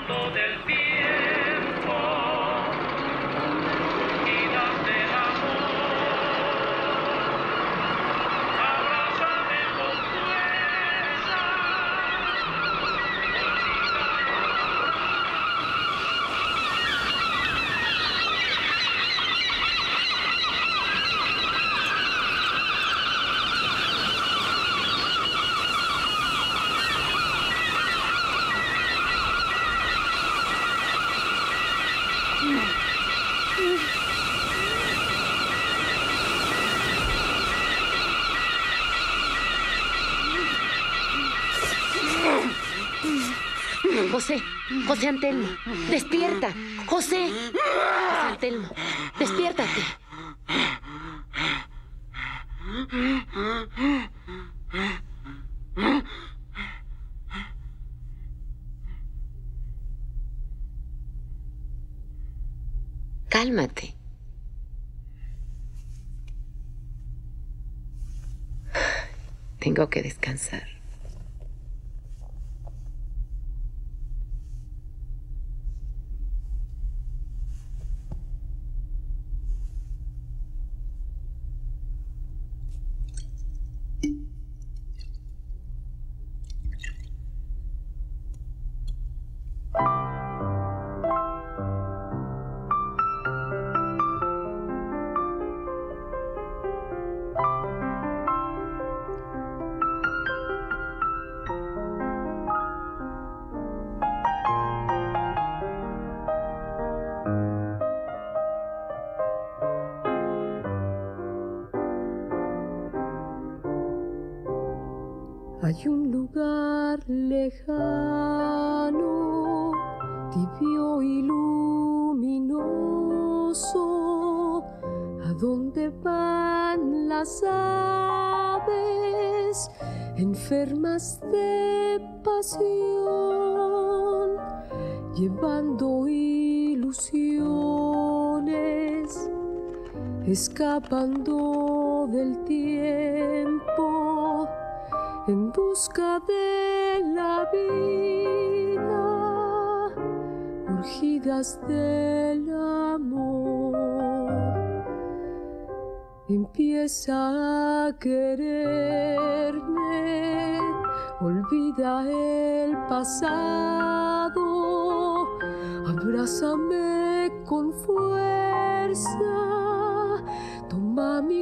viento del tiempo y dame el amor. Abrázame con fuerza. José, José Antelmo, despierta. José, José Antelmo, despiértate. Cálmate. Tengo que descansar. Hay un lugar lejano, tibio y luminoso, a donde van las aves enfermas de pasión, llevando ilusiones, escapando del tiempo, en busca de la vida, urgidas del amor. Empieza a quererme, olvida el pasado, abrázame con fuerza, toma mi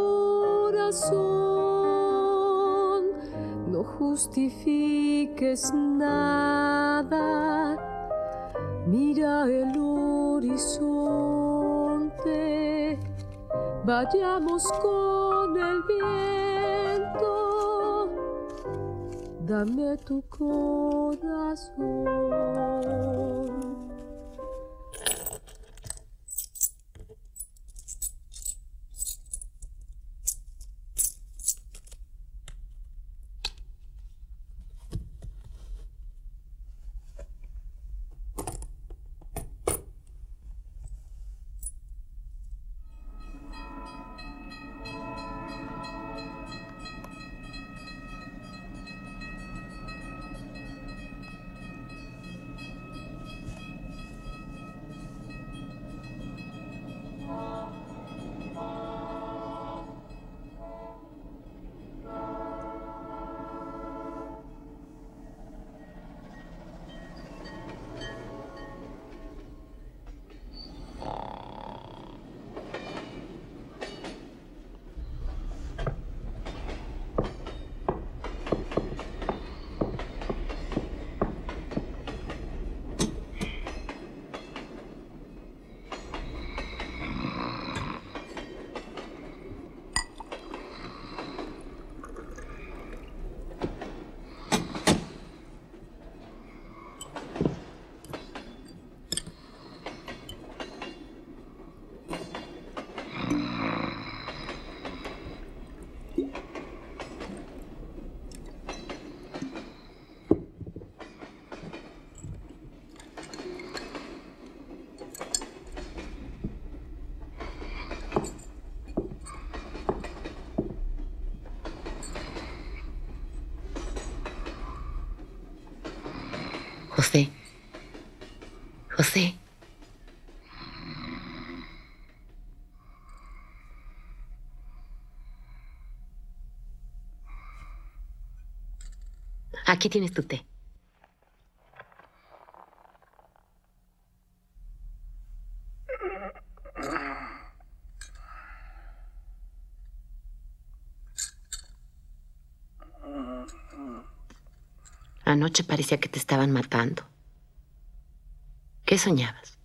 corazón. No justifiques nada, mira el horizonte, vayamos con el viento, dame tu corazón. José. Aquí tienes tu té. Anoche parecía que te estaban matando. ¿Qué soñabas?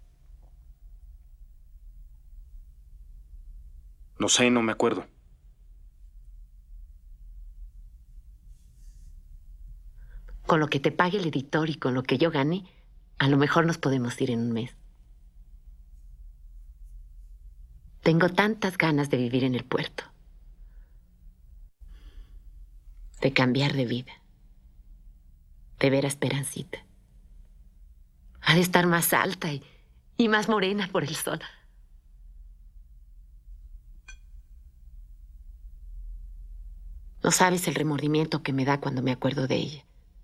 No sé, no me acuerdo. Con lo que te pague el editor y con lo que yo gane, a lo mejor nos podemos ir en un mes. Tengo tantas ganas de vivir en el puerto. De cambiar de vida. De ver a Esperancita. Ha de estar más alta y más morena por el sol. No sabes el remordimiento que me da cuando me acuerdo de ella.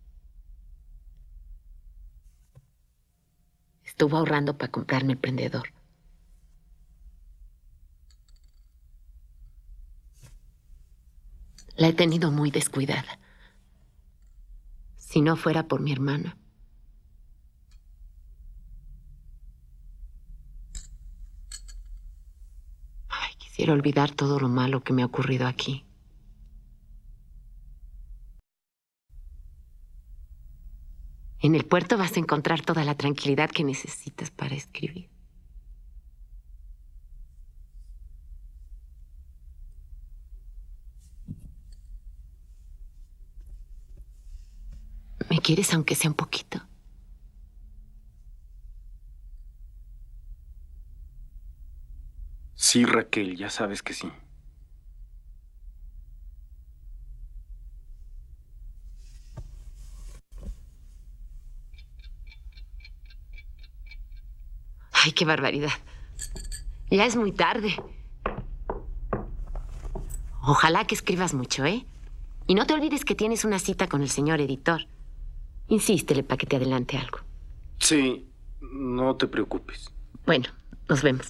Estuvo ahorrando para comprarme el prendedor. La he tenido muy descuidada. Si no fuera por mi hermana. Ay, quisiera olvidar todo lo malo que me ha ocurrido aquí. En el puerto vas a encontrar toda la tranquilidad que necesitas para escribir. ¿Me quieres aunque sea un poquito? Sí, Raquel, ya sabes que sí. Ay, qué barbaridad. Ya es muy tarde. Ojalá que escribas mucho, ¿eh? Y no te olvides que tienes una cita con el señor editor. Insístele para que te adelante algo. Sí, no te preocupes. Bueno, nos vemos.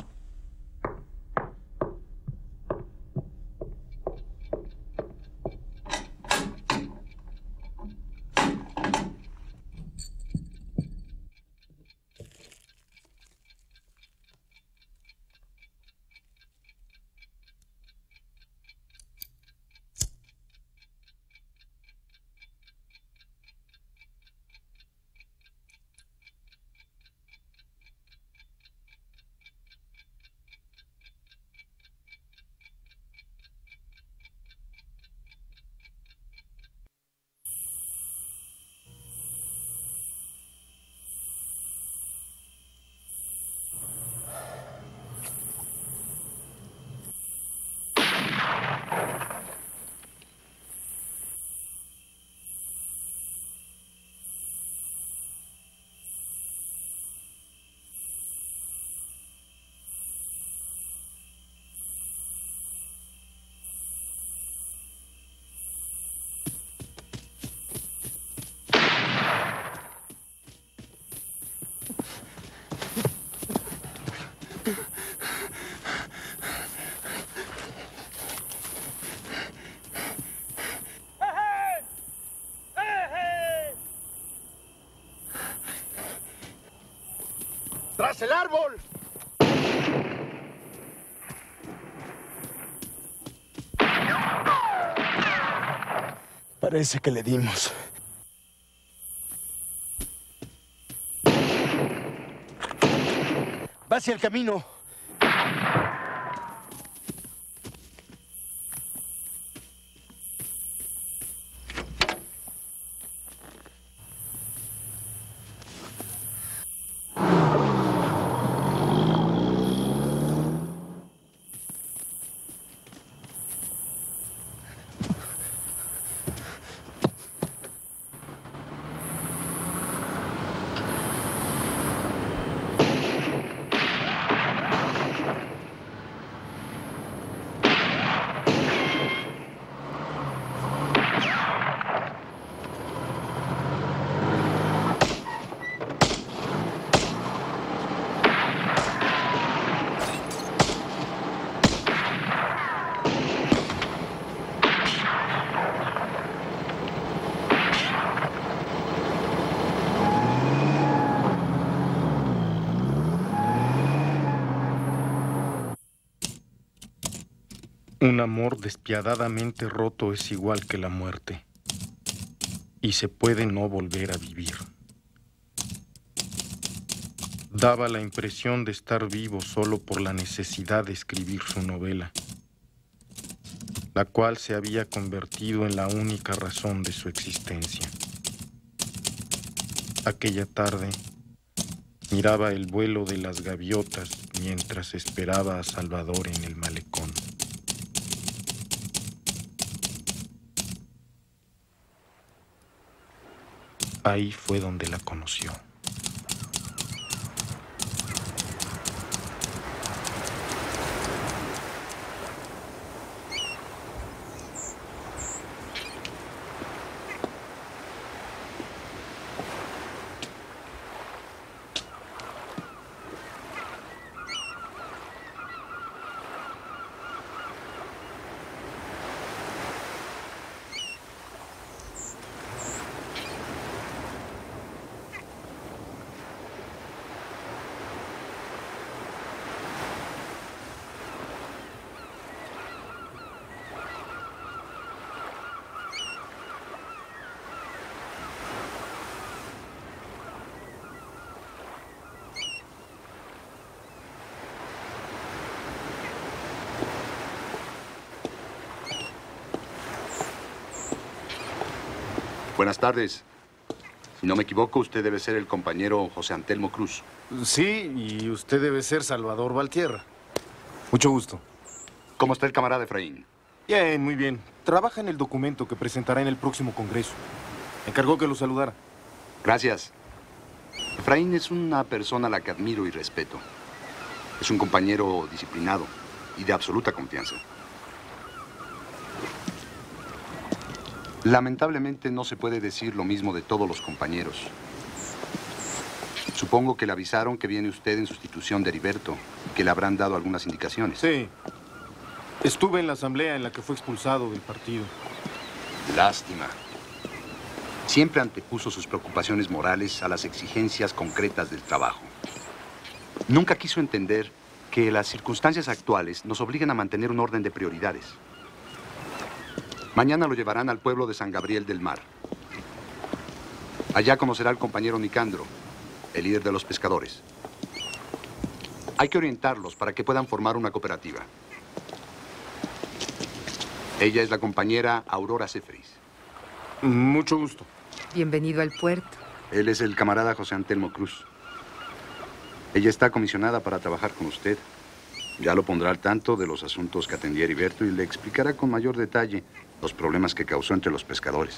¡Tras el árbol! Parece que le dimos. Va hacia el camino. Un amor despiadadamente roto es igual que la muerte, y se puede no volver a vivir. Daba la impresión de estar vivo solo por la necesidad de escribir su novela, la cual se había convertido en la única razón de su existencia. Aquella tarde, miraba el vuelo de las gaviotas mientras esperaba a Salvador en el malecón. Ahí fue donde la conoció. Buenas tardes. Si no me equivoco, usted debe ser el compañero José Antelmo Cruz. Sí, y usted debe ser Salvador Valtierra. Mucho gusto. ¿Cómo está el camarada Efraín? Bien, muy bien. Trabaja en el documento que presentará en el próximo congreso. Me encargó que lo saludara. Gracias. Efraín es una persona a la que admiro y respeto. Es un compañero disciplinado y de absoluta confianza. Lamentablemente no se puede decir lo mismo de todos los compañeros. Supongo que le avisaron que viene usted en sustitución de Heriberto y que le habrán dado algunas indicaciones. Sí. Estuve en la asamblea en la que fue expulsado del partido. Lástima. Siempre antepuso sus preocupaciones morales a las exigencias concretas del trabajo. Nunca quiso entender que las circunstancias actuales nos obligan a mantener un orden de prioridades. Mañana lo llevarán al pueblo de San Gabriel del Mar. Allá conocerá al compañero Nicandro, el líder de los pescadores. Hay que orientarlos para que puedan formar una cooperativa. Ella es la compañera Aurora Ceferis. Mucho gusto. Bienvenido al puerto. Él es el camarada José Antelmo Cruz. Ella está comisionada para trabajar con usted. Ya lo pondrá al tanto de los asuntos que atendía Heriberto y le explicará con mayor detalle los problemas que causó entre los pescadores.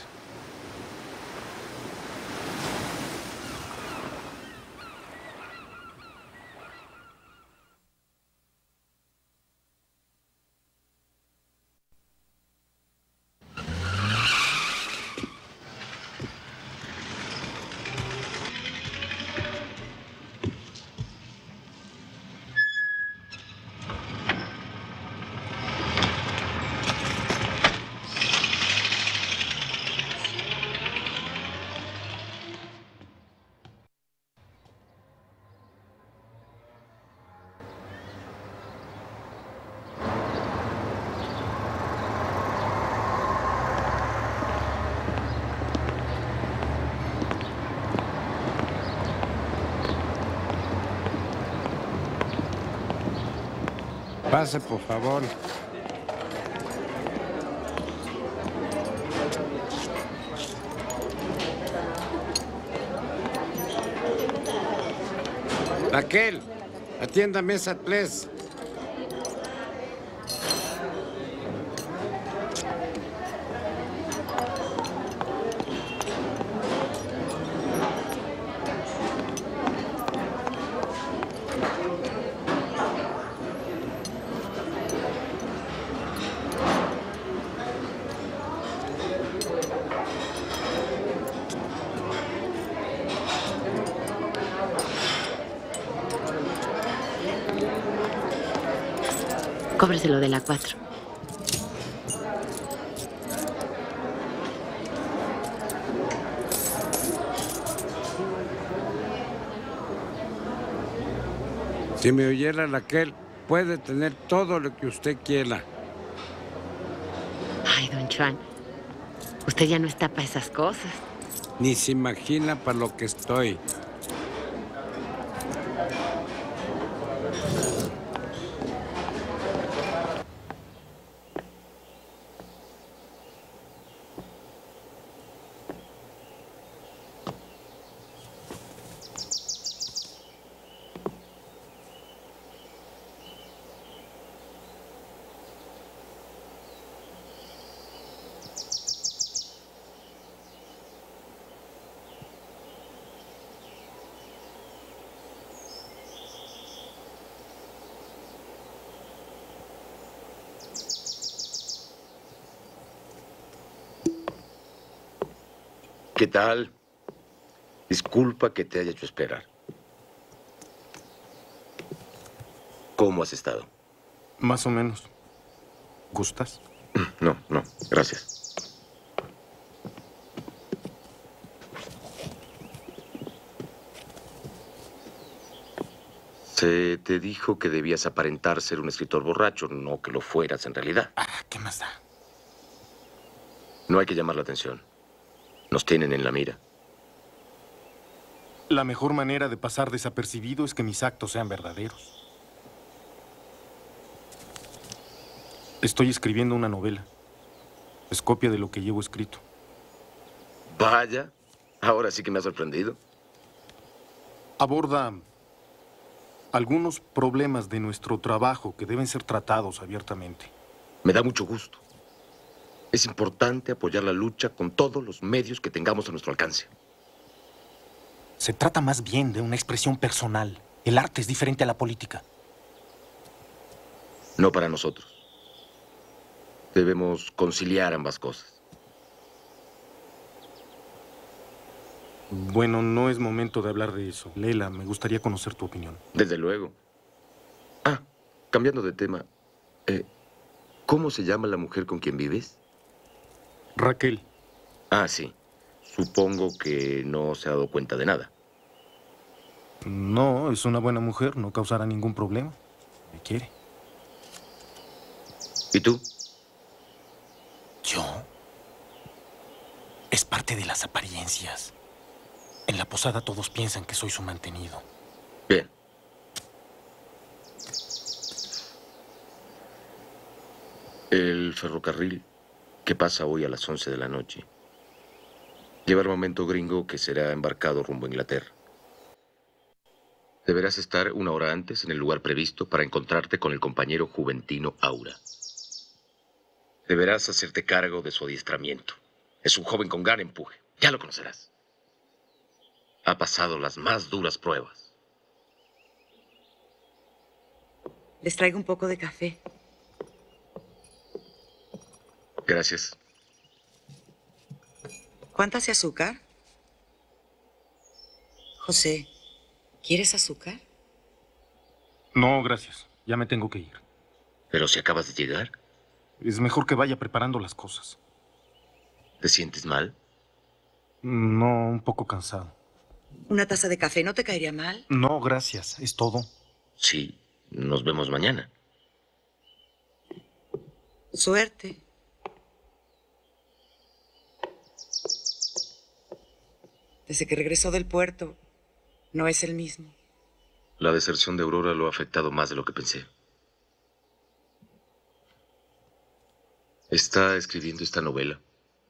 Pase, por favor. Raquel, atienda mesa, please. Cóbreselo de la 4. Si me oyera, Raquel, puede tener todo lo que usted quiera. Ay, don Chuan, usted ya no está para esas cosas. Ni se imagina para lo que estoy. ¿Qué tal? Disculpa que te haya hecho esperar. ¿Cómo has estado? Más o menos. ¿Gustas? No, gracias. Se te dijo que debías aparentar ser un escritor borracho, no que lo fueras en realidad. ¿Qué más da? No hay que llamar la atención. Nos tienen en la mira. La mejor manera de pasar desapercibido es que mis actos sean verdaderos. Estoy escribiendo una novela. Es copia de lo que llevo escrito. Vaya, ahora sí que me ha sorprendido. Aborda algunos problemas de nuestro trabajo que deben ser tratados abiertamente. Me da mucho gusto. Es importante apoyar la lucha con todos los medios que tengamos a nuestro alcance. Se trata más bien de una expresión personal. El arte es diferente a la política. No para nosotros. Debemos conciliar ambas cosas. Bueno, no es momento de hablar de eso. Leila, me gustaría conocer tu opinión. Desde luego. Ah, cambiando de tema. ¿Cómo se llama la mujer con quien vives? Raquel. Ah, sí. Supongo que no se ha dado cuenta de nada. No, es una buena mujer. No causará ningún problema. Me quiere. ¿Y tú? ¿Yo? Es parte de las apariencias. En la posada todos piensan que soy su mantenido. Bien. El ferrocarril que pasa hoy a las 11 de la noche lleva el momento gringo que será embarcado rumbo a Inglaterra. Deberás estar 1 hora antes en el lugar previsto para encontrarte con el compañero juventino Aura. Deberás hacerte cargo de su adiestramiento. Es un joven con gran empuje. Ya lo conocerás. Ha pasado las más duras pruebas. Les traigo un poco de café. Gracias. ¿Cuánta hace azúcar? José, ¿quieres azúcar? No, gracias. Ya me tengo que ir. Pero si acabas de llegar. Es mejor que vaya preparando las cosas. ¿Te sientes mal? No, un poco cansado. ¿Una taza de café no te caería mal? No, gracias. Es todo. Sí, nos vemos mañana. Suerte. Desde que regresó del puerto, no es el mismo. La deserción de Aurora lo ha afectado más de lo que pensé. Está escribiendo esta novela.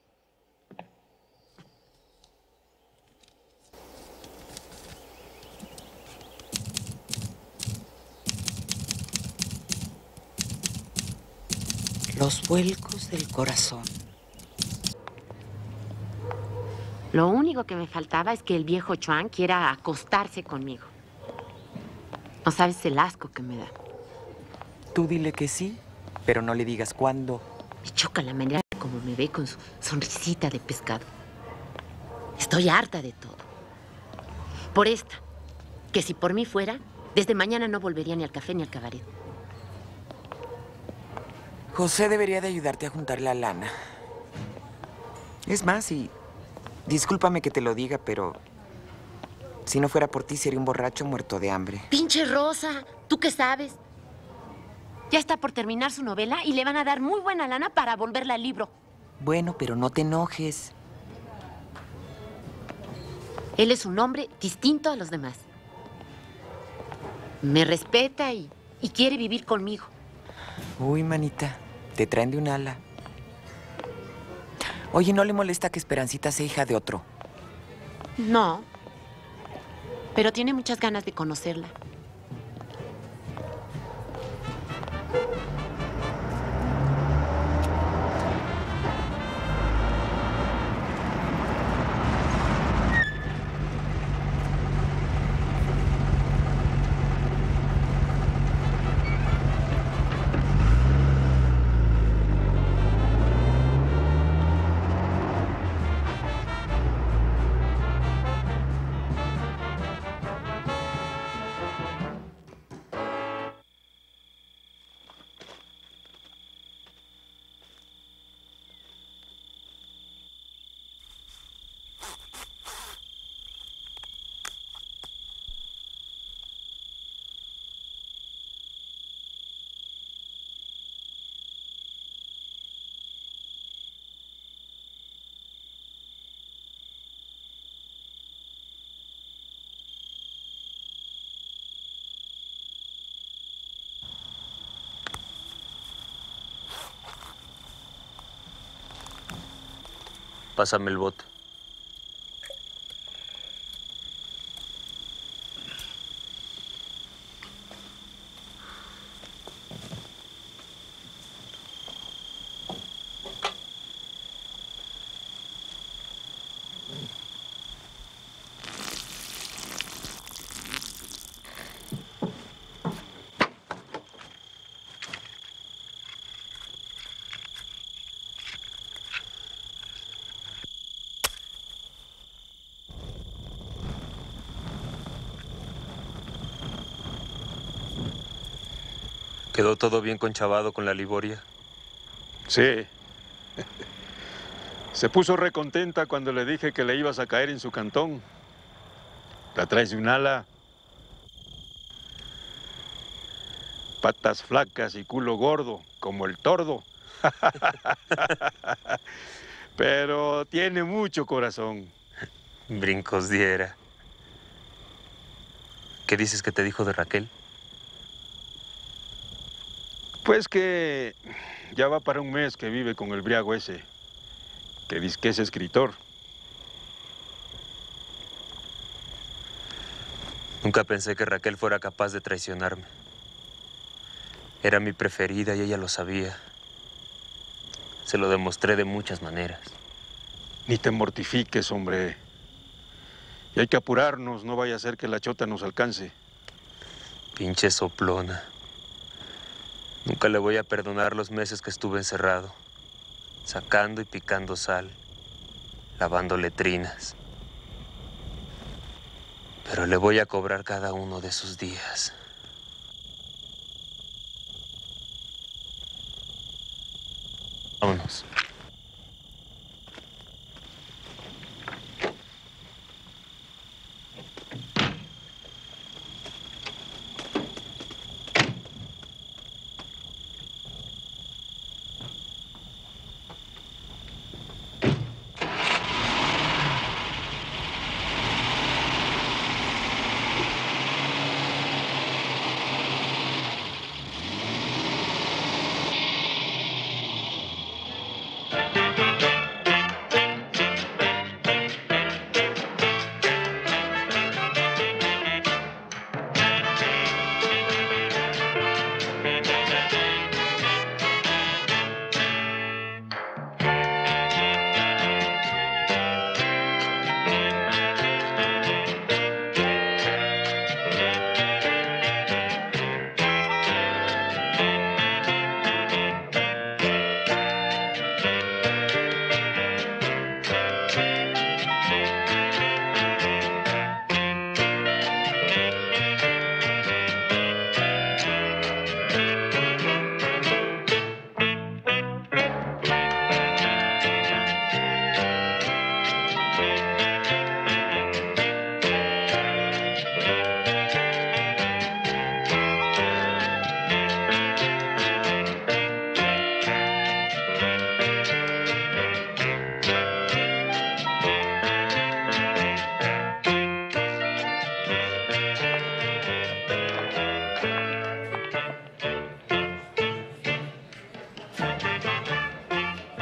Los vuelcos del corazón. Lo único que me faltaba es que el viejo Chuan quiera acostarse conmigo. No sabes el asco que me da. Tú dile que sí, pero no le digas cuándo. Me choca la manera como me ve con su sonrisita de pescado. Estoy harta de todo. Por esta, que si por mí fuera, desde mañana no volvería ni al café ni al cabaret. José debería de ayudarte a juntar la lana. Es más, y discúlpame que te lo diga, pero si no fuera por ti, sería un borracho muerto de hambre. ¡Pinche Rosa! ¿Tú qué sabes? Ya está por terminar su novela y le van a dar muy buena lana para volverla al libro. Bueno, pero no te enojes. Él es un hombre distinto a los demás. Me respeta y quiere vivir conmigo. Uy, manita, te traen de un ala. Oye, ¿no le molesta que Esperancita sea hija de otro? No, pero tiene muchas ganas de conocerla. Pásame el bote. ¿Quedó todo bien conchavado con la Liboria? Sí. Se puso recontenta cuando le dije que le ibas a caer en su cantón. La traes de un ala. Patas flacas y culo gordo, como el tordo. Pero tiene mucho corazón. Brincos diera. ¿Qué dices que te dijo de Raquel? Pues que ya va para un mes que vive con el briago ese, que dice que es escritor. Nunca pensé que Raquel fuera capaz de traicionarme. Era mi preferida y ella lo sabía. Se lo demostré de muchas maneras. Ni te mortifiques, hombre. Y hay que apurarnos, no vaya a ser que la chota nos alcance. Pinche soplona. Nunca le voy a perdonar los meses que estuve encerrado, sacando y picando sal, lavando letrinas. Pero le voy a cobrar cada uno de sus días. Vámonos.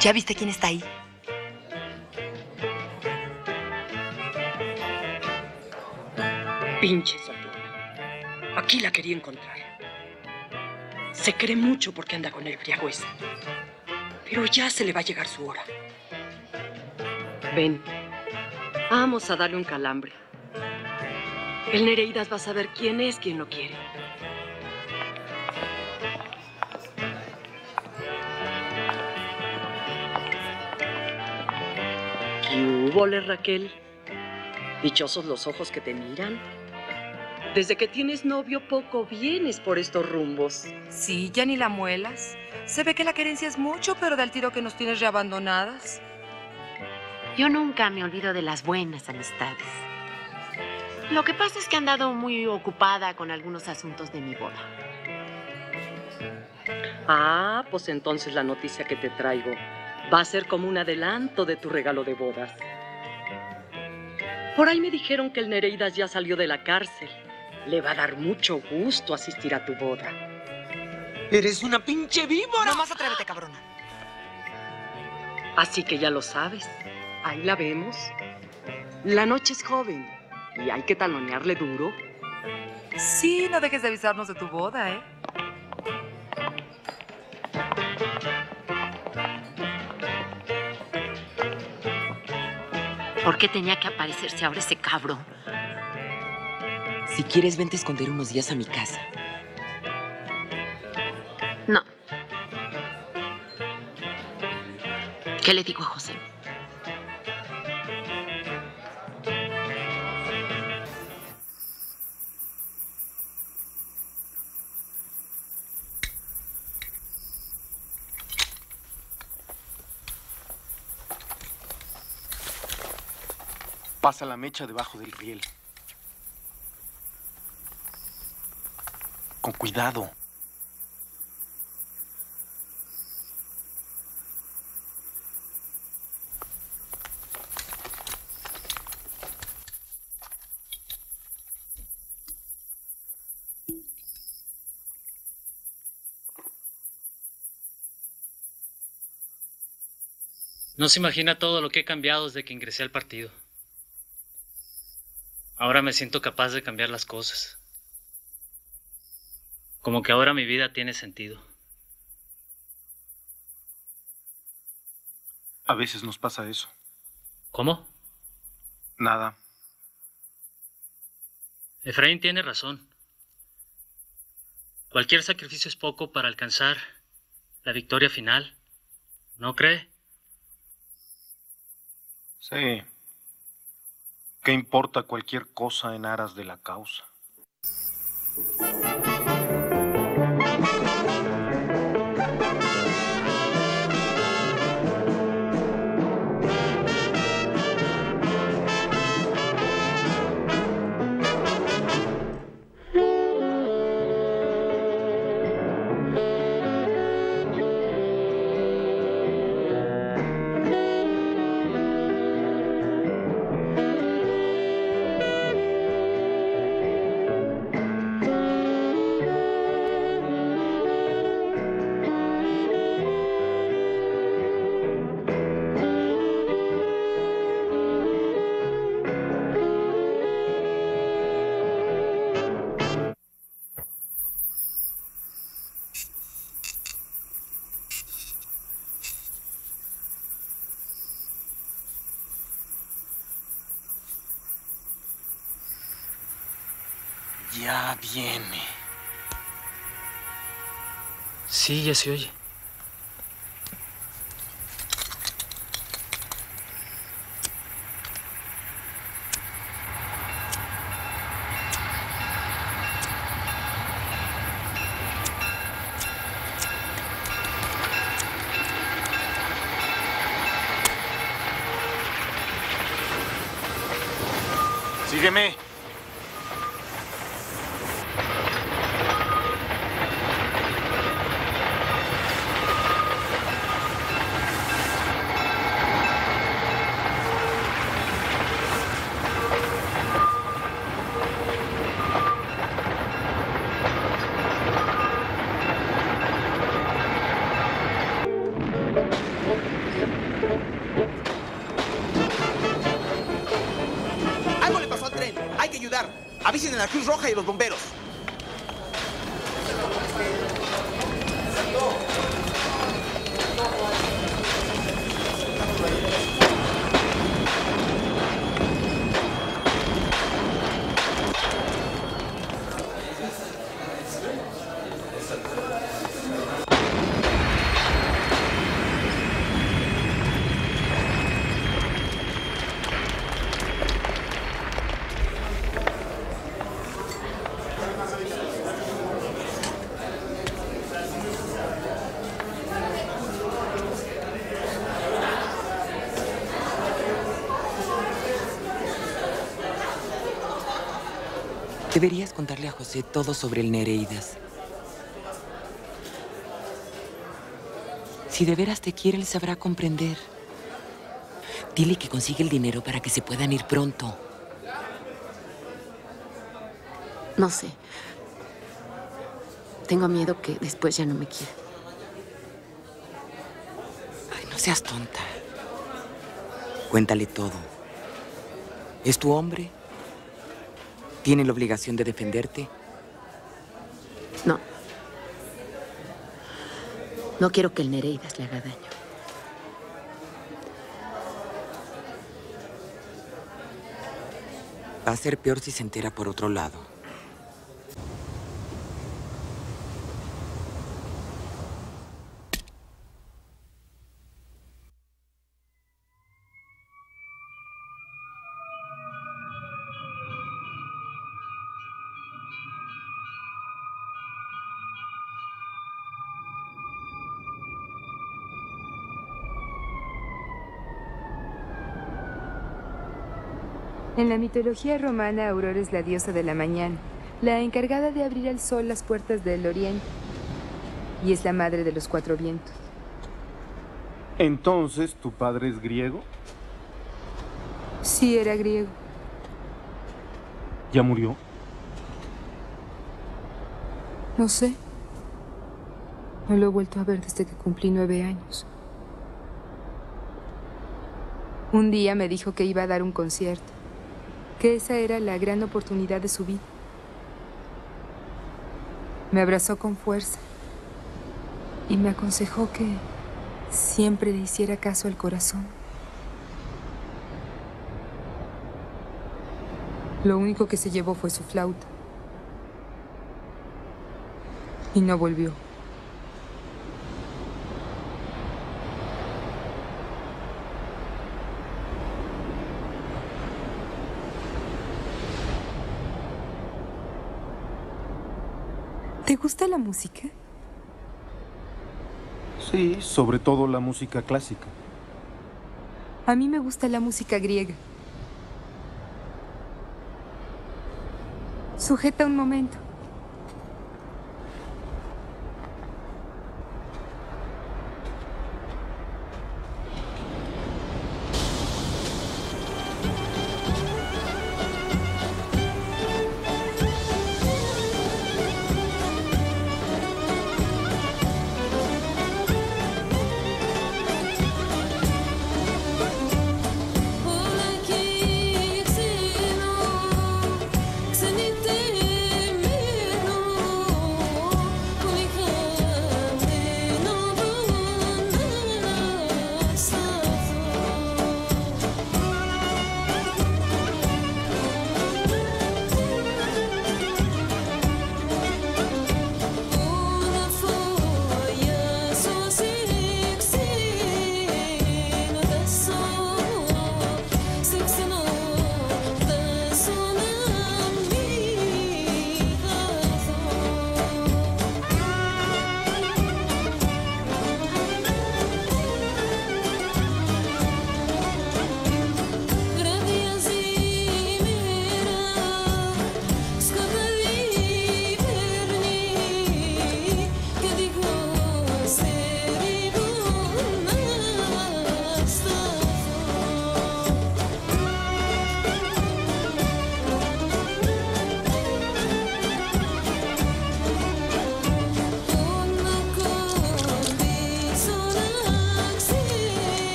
¿Ya viste quién está ahí? Pinche soplona. Aquí la quería encontrar. Se cree mucho porque anda con el briago ese. Pero ya se le va a llegar su hora. Ven, vamos a darle un calambre. El Nereidas va a saber quién es quien lo quiere. ¿Qué hubo, Raquel? Dichosos los ojos que te miran. Desde que tienes novio, poco vienes por estos rumbos. Sí, ya ni la muelas. Se ve que la querencia es mucho, pero del tiro que nos tienes reabandonadas. Yo nunca me olvido de las buenas amistades. Lo que pasa es que he andado muy ocupada con algunos asuntos de mi boda. Ah, pues entonces la noticia que te traigo va a ser como un adelanto de tu regalo de bodas. Por ahí me dijeron que el Nereidas ya salió de la cárcel. Le va a dar mucho gusto asistir a tu boda. ¡Eres una pinche víbora! No más atrévete, cabrona. Así que ya lo sabes. Ahí la vemos. La noche es joven y hay que talonearle duro. Sí, no dejes de avisarnos de tu boda, ¿eh? ¿Por qué tenía que aparecerse ahora ese cabrón? Si quieres, vente a esconder unos días a mi casa. No. ¿Qué le digo a José? Pasa la mecha debajo del riel. Con cuidado. No se imagina todo lo que he cambiado desde que ingresé al partido. Ahora me siento capaz de cambiar las cosas. Como que ahora mi vida tiene sentido. A veces nos pasa eso. ¿Cómo? Nada. Efraín tiene razón. Cualquier sacrificio es poco para alcanzar la victoria final. ¿No cree? Sí. ¿Qué importa cualquier cosa en aras de la causa? Ya viene. Sí, ya se oye. Sígueme. la Cruz Roja y los bomberos. Deberías contarle a José todo sobre el Nereidas. Si de veras te quiere, él sabrá comprender. Dile que consigue el dinero para que se puedan ir pronto. No sé. Tengo miedo que después ya no me quiera. Ay, no seas tonta. Cuéntale todo. ¿Es tu hombre? ¿Tiene la obligación de defenderte? No. No quiero que el Nereidas le haga daño. Va a ser peor si se entera por otro lado. En la mitología romana, Aurora es la diosa de la mañana, la encargada de abrir al sol las puertas del oriente, y es la madre de los cuatro vientos. Entonces, ¿tu padre es griego? Sí, era griego. ¿Ya murió? No sé. No lo he vuelto a ver desde que cumplí 9 años. Un día me dijo que iba a dar un concierto, que esa era la gran oportunidad de su vida. Me abrazó con fuerza y me aconsejó que siempre le hiciera caso al corazón. Lo único que se llevó fue su flauta. Y no volvió. ¿Te gusta la música? Sí, sobre todo la música clásica. A mí me gusta la música griega. Sujeta un momento. Cenite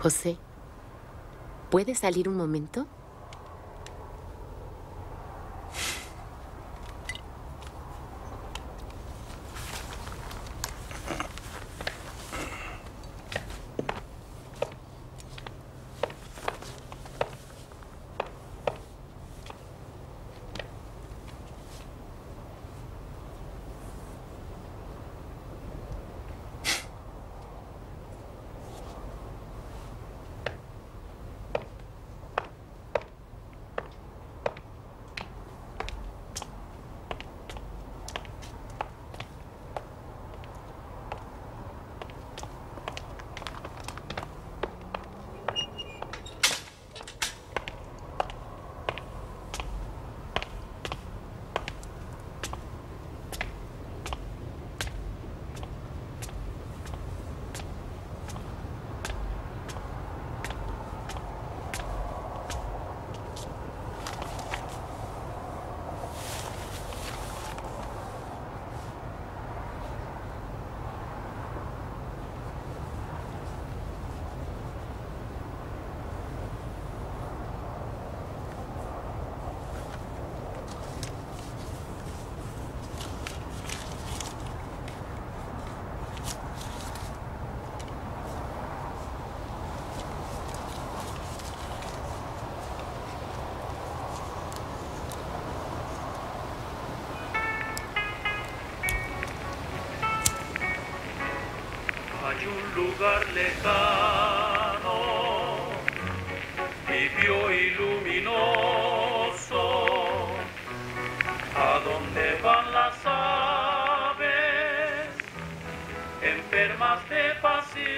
José, ¿puedes salir un momento? Hay un lugar lejano, tibio y luminoso, a donde van las aves, enfermas de pasión,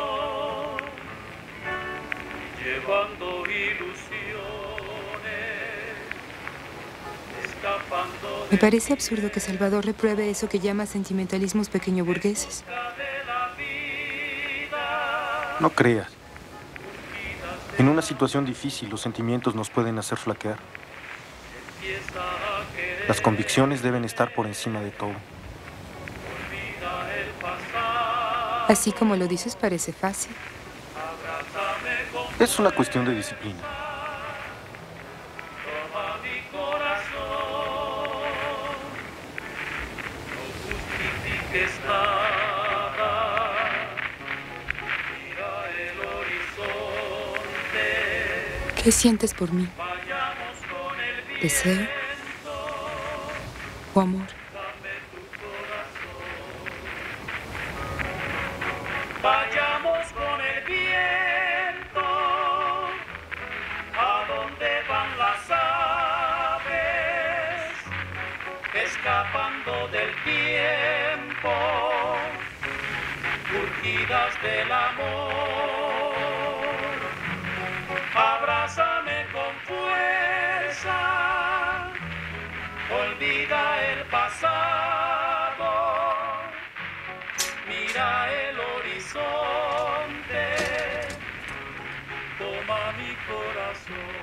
llevando ilusiones, escapando. Me parece absurdo que Salvador repruebe eso que llama sentimentalismos pequeñoburgueses. No creas. En una situación difícil, los sentimientos nos pueden hacer flaquear. Las convicciones deben estar por encima de todo. Así como lo dices, parece fácil. Es una cuestión de disciplina. ¿Qué sientes por mí? ¿Deseo o amor? Vayamos con el viento, a donde van las aves, escapando del tiempo, urgidas del amor. Abrázame con fuerza, olvida el pasado, mira el horizonte, toma mi corazón.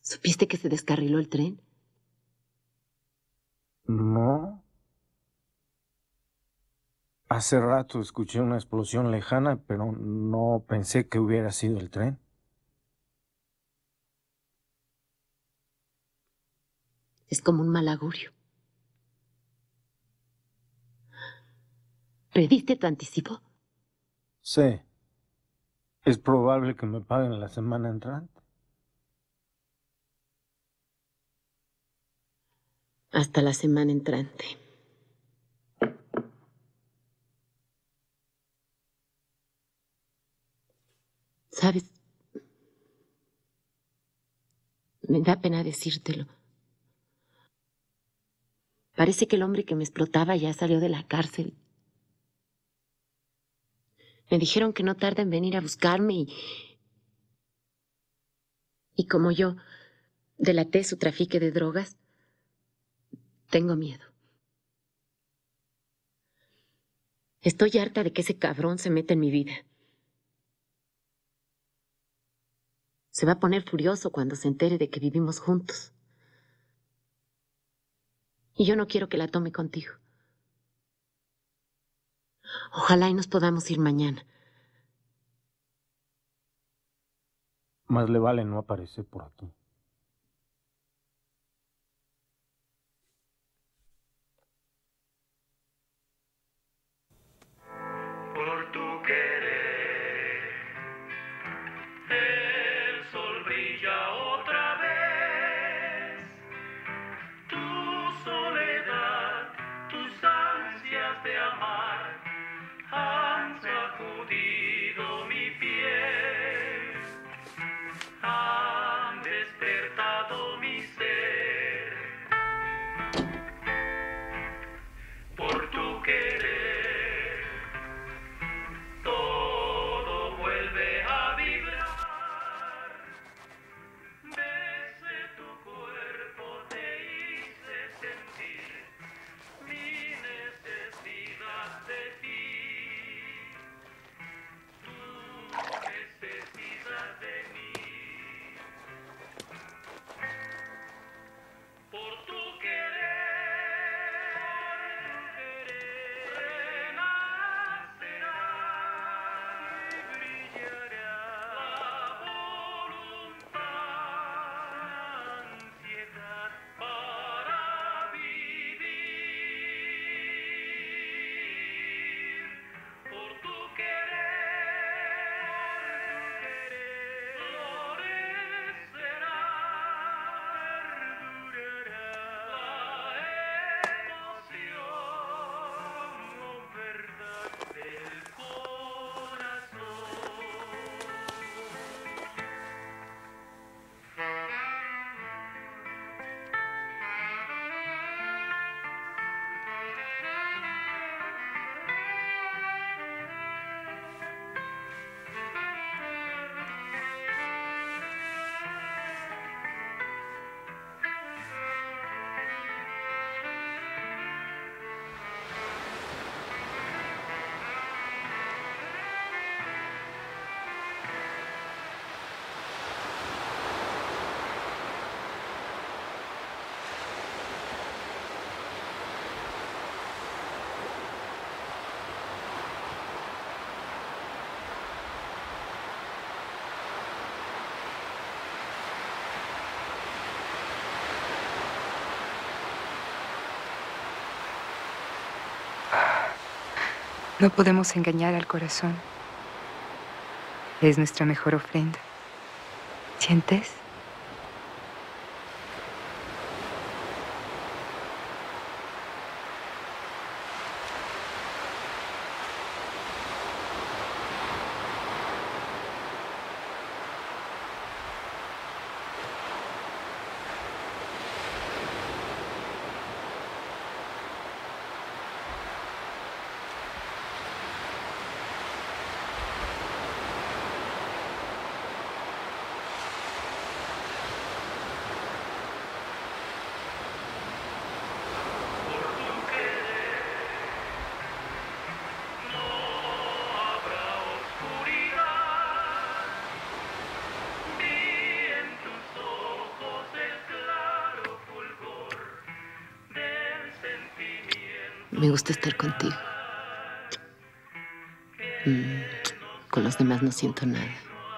¿Supiste que se descarriló el tren? No. Hace rato escuché una explosión lejana, pero no pensé que hubiera sido el tren. Es como un mal augurio. ¿Pediste tu anticipo? Sí. Es probable que me paguen la semana entrante. Hasta la semana entrante. ¿Sabes? Me da pena decírtelo. Parece que el hombre que me explotaba ya salió de la cárcel. Me dijeron que no tarda en venir a buscarme y como yo delaté su trafique de drogas, tengo miedo. Estoy harta de que ese cabrón se meta en mi vida. Se va a poner furioso cuando se entere de que vivimos juntos. Y yo no quiero que la tome contigo. Ojalá y nos podamos ir mañana. Más le vale no aparecer por aquí. Por tu querer, el sol brilla otra vez. Tu soledad, tus ansias de amar han sacudido mi piel, han despertado mi ser. Por tu querer, todo vuelve a vibrar. Besé tu cuerpo, te hice sentir mi necesidad de ti, tu necesidad de mí. Por tu querer, renacerá y brillará la voluntad, la ansiedad para vivir. Por tu querer, florecerá, perdurará la emoción, verdad del corazón. No podemos engañar al corazón. Es nuestra mejor ofrenda. ¿Sientes? Me gusta estar contigo. Con los demás no siento nada.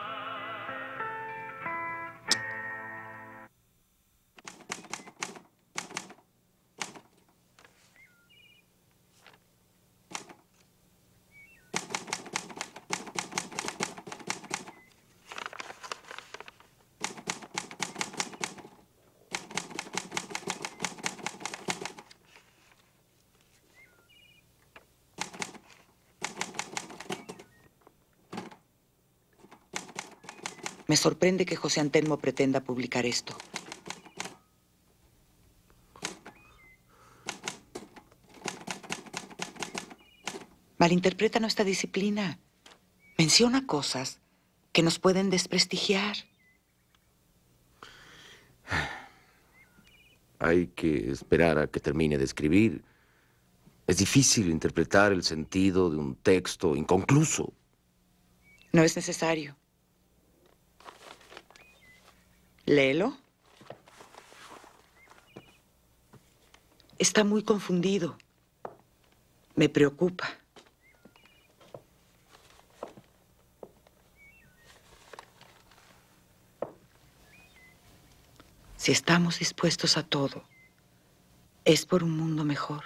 Me sorprende que José Antelmo pretenda publicar esto. Malinterpreta nuestra disciplina. Menciona cosas que nos pueden desprestigiar. Hay que esperar a que termine de escribir. Es difícil interpretar el sentido de un texto inconcluso. No es necesario. Léelo. Está muy confundido. Me preocupa. Si estamos dispuestos a todo, es por un mundo mejor.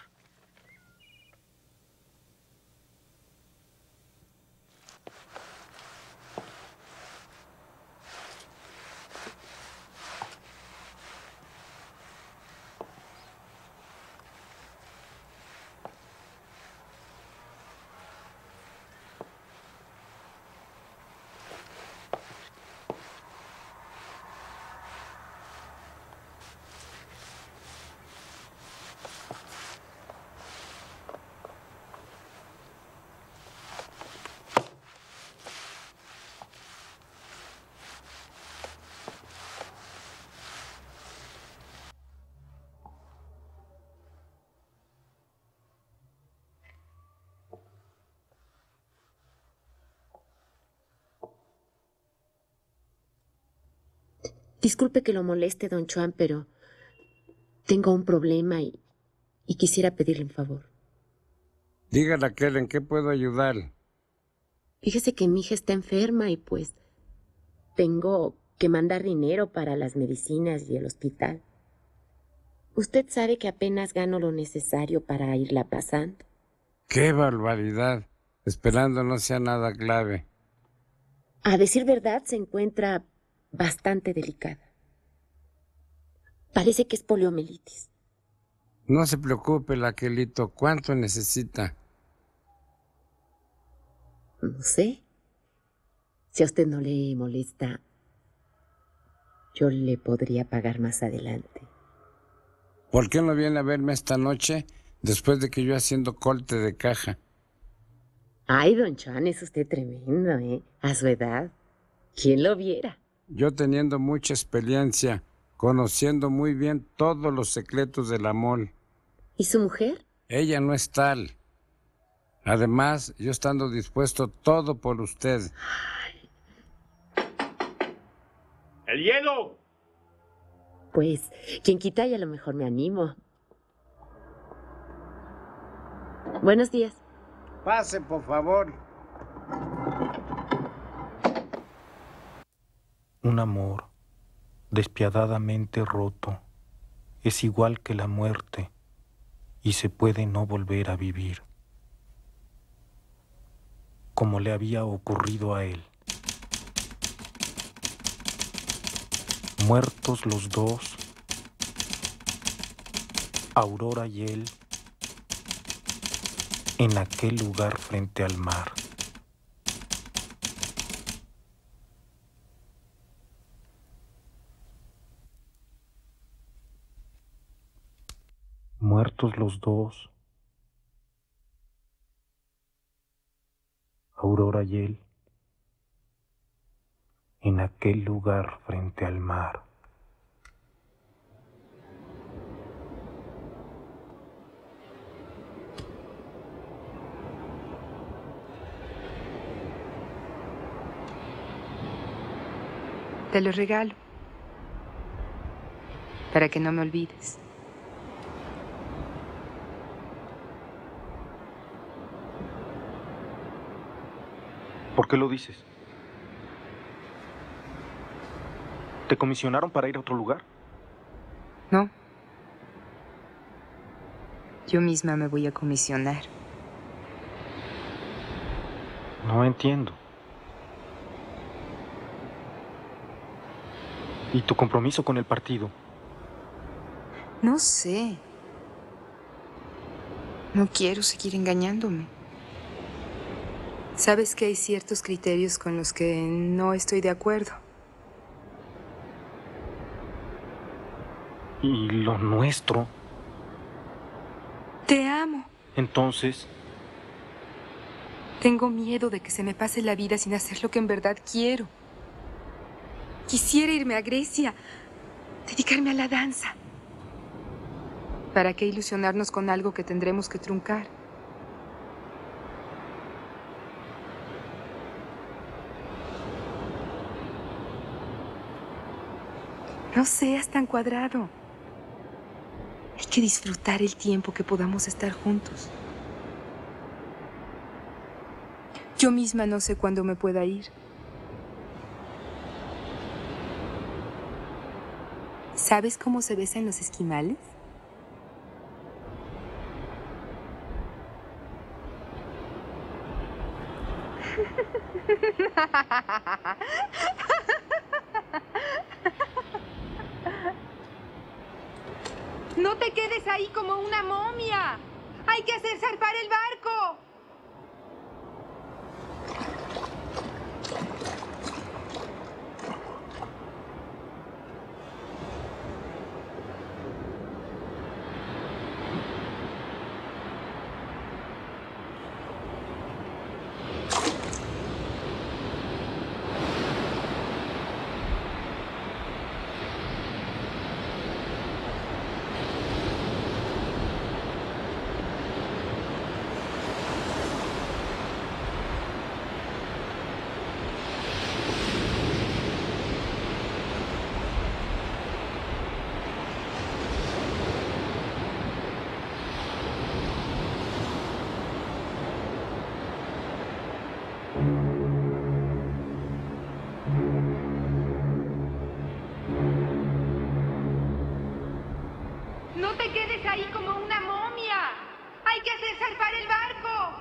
Disculpe que lo moleste, don Juan, pero tengo un problema y quisiera pedirle un favor. Diga, Raquel, ¿en qué puedo ayudar? Fíjese que mi hija está enferma y pues tengo que mandar dinero para las medicinas y el hospital. Usted sabe que apenas gano lo necesario para irla pasando. ¡Qué barbaridad! Esperando no sea nada grave. A decir verdad, se encuentra bastante delicada. Parece que es poliomielitis. No se preocupe, Raquelito. ¿Cuánto necesita? No sé. Si a usted no le molesta, yo le podría pagar más adelante. ¿Por qué no viene a verme esta noche después de que yo haciendo corte de caja? Ay, don Juan, es usted tremendo, ¿eh? A su edad. ¿Quién lo viera? Yo teniendo mucha experiencia, conociendo muy bien todos los secretos del amor. ¿Y su mujer? Ella no es tal. Además, yo estando dispuesto todo por usted. ¡El hielo! Pues, quien quita y a lo mejor me animo. Buenos días. Pase, por favor. Un amor despiadadamente roto es igual que la muerte y se puede no volver a vivir, como le había ocurrido a él. Muertos los dos, Aurora y él, en aquel lugar frente al mar. Muertos los dos, Aurora y él, en aquel lugar frente al mar. Te lo regalo, para que no me olvides. ¿Por qué lo dices? ¿Te comisionaron para ir a otro lugar? No. Yo misma me voy a comisionar. No entiendo. ¿Y tu compromiso con el partido? No sé. No quiero seguir engañándome. Sabes que hay ciertos criterios con los que no estoy de acuerdo. ¿Y lo nuestro? Te amo. Entonces, Tengo miedo de que se me pase la vida sin hacer lo que en verdad quiero. Quisiera irme a Grecia, dedicarme a la danza. ¿Para qué ilusionarnos con algo que tendremos que truncar? No seas tan cuadrado. Hay que disfrutar el tiempo que podamos estar juntos. Yo misma no sé cuándo me pueda ir. ¿Sabes cómo se besan los esquimales? No te quedes ahí como una momia. Hay que hacer zarpar el barco. No te quedes ahí como una momia. Hay que hacer zarpar el barco.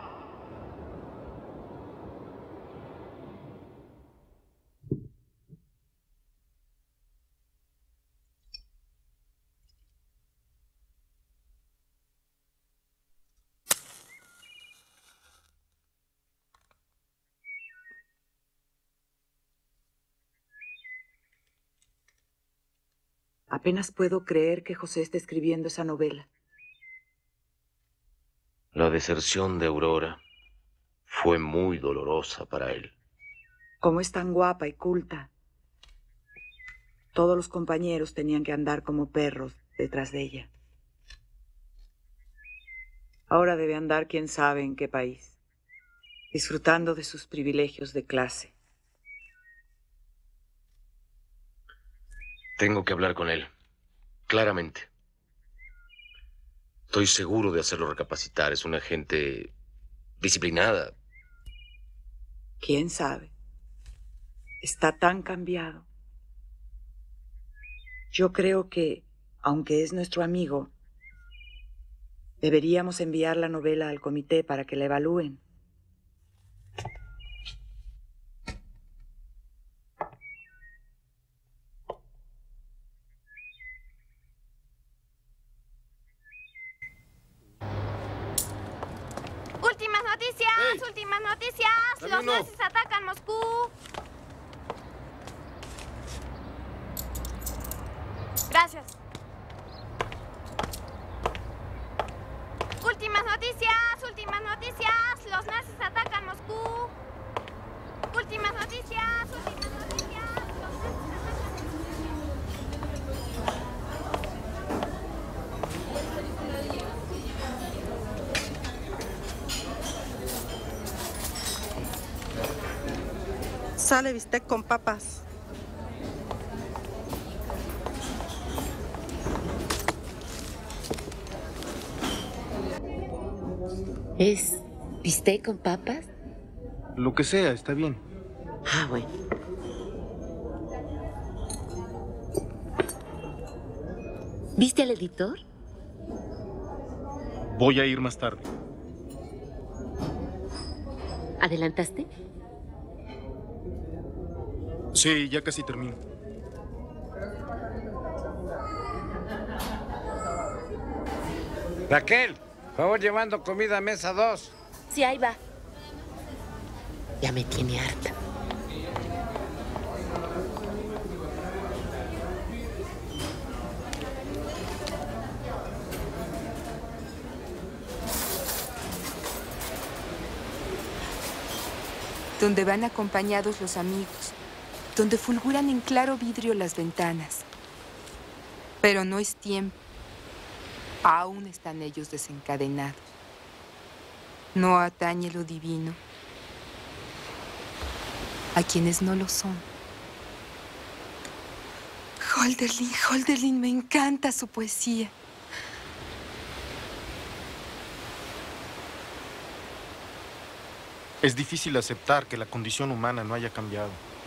Apenas puedo creer que José esté escribiendo esa novela. La deserción de Aurora fue muy dolorosa para él. Como es tan guapa y culta. Todos los compañeros tenían que andar como perros detrás de ella. Ahora debe andar quién sabe en qué país, disfrutando de sus privilegios de clase. Tengo que hablar con él, claramente. Estoy seguro de hacerlo recapacitar. Es una gente disciplinada. ¿Quién sabe? Está tan cambiado. Yo creo que, aunque es nuestro amigo, deberíamos enviar la novela al comité para que la evalúen. Últimas noticias, últimas noticias. Los nazis atacan Moscú. Gracias. Últimas noticias. Los nazis atacan Moscú. Últimas noticias, últimas noticias. Los nazis Sale bistec con papas. ¿Es bistec con papas? Lo que sea, está bien. Ah, bueno. ¿Viste al editor? Voy a ir más tarde. ¿Adelantaste? Sí, ya casi termino. Raquel, favor llevando comida a mesa 2. Sí, ahí va. Ya me tiene harta. Donde van acompañados los amigos, donde fulguran en claro vidrio las ventanas. Pero no es tiempo. Aún están ellos desencadenados. No atañe lo divino a quienes no lo son. Hölderlin, me encanta su poesía. Es difícil aceptar que la condición humana no haya cambiado.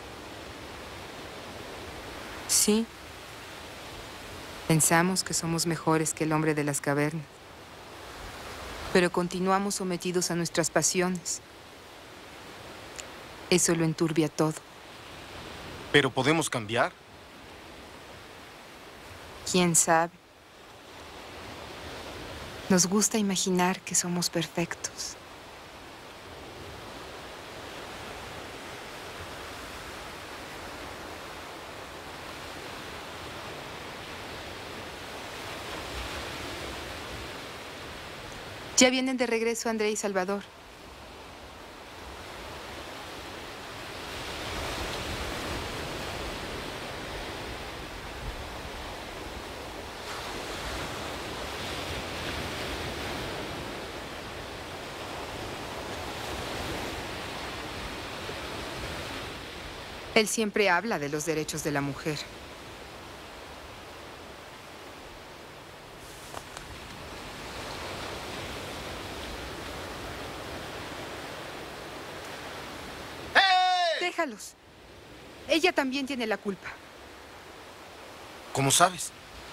Sí. Pensamos que somos mejores que el hombre de las cavernas. Pero continuamos sometidos a nuestras pasiones. Eso lo enturbia todo. ¿Pero podemos cambiar? ¿Quién sabe? Nos gusta imaginar que somos perfectos. Ya vienen de regreso André y Salvador. Él siempre habla de los derechos de la mujer. Déjalos. Ella también tiene la culpa. ¿Cómo sabes?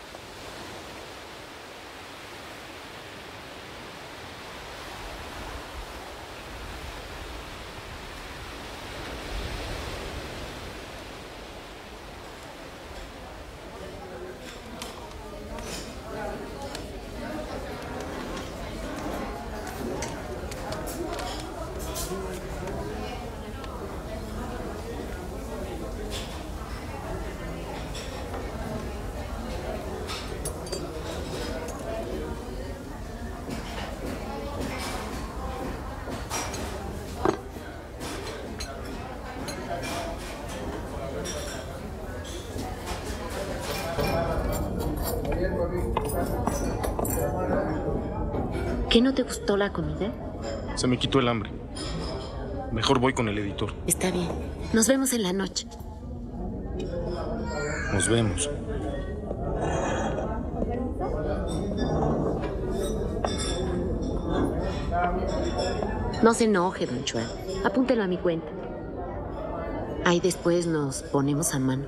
¿Qué no te gustó la comida? Se me quitó el hambre. Mejor voy con el editor. Está bien. Nos vemos en la noche. Nos vemos. No se enoje, don Chuan. Apúntelo a mi cuenta. Ahí después nos ponemos a mano.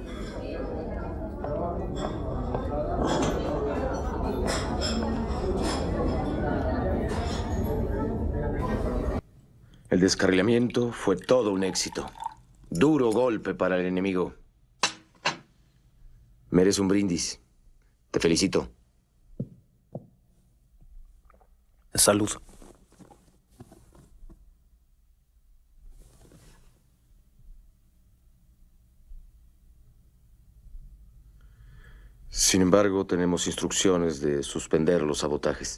El descarrilamiento fue todo un éxito. Duro golpe para el enemigo. Merece un brindis. Te felicito. Salud. Sin embargo, tenemos instrucciones de suspender los sabotajes.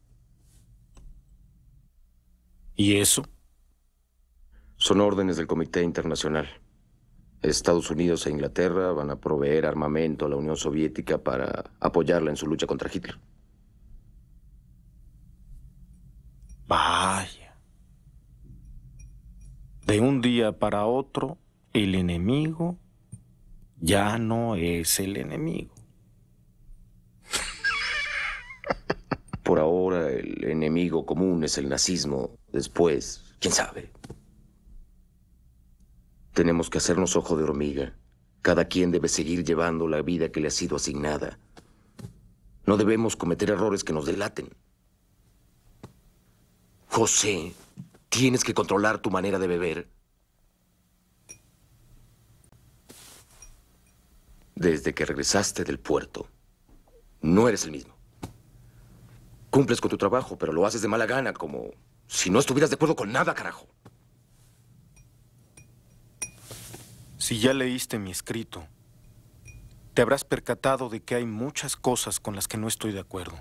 ¿Y eso? Son órdenes del Comité Internacional. Estados Unidos e Inglaterra van a proveer armamento a la Unión Soviética para apoyarla en su lucha contra Hitler. Vaya. De un día para otro, el enemigo ya no es el enemigo. Por ahora, el enemigo común es el nazismo. Después, quién sabe. Tenemos que hacernos ojo de hormiga. Cada quien debe seguir llevando la vida que le ha sido asignada. No debemos cometer errores que nos delaten. José, tienes que controlar tu manera de beber. Desde que regresaste del puerto, no eres el mismo. Cumples con tu trabajo, pero lo haces de mala gana, como si no estuvieras de acuerdo con nada, carajo. Si ya leíste mi escrito, te habrás percatado de que hay muchas cosas con las que no estoy de acuerdo.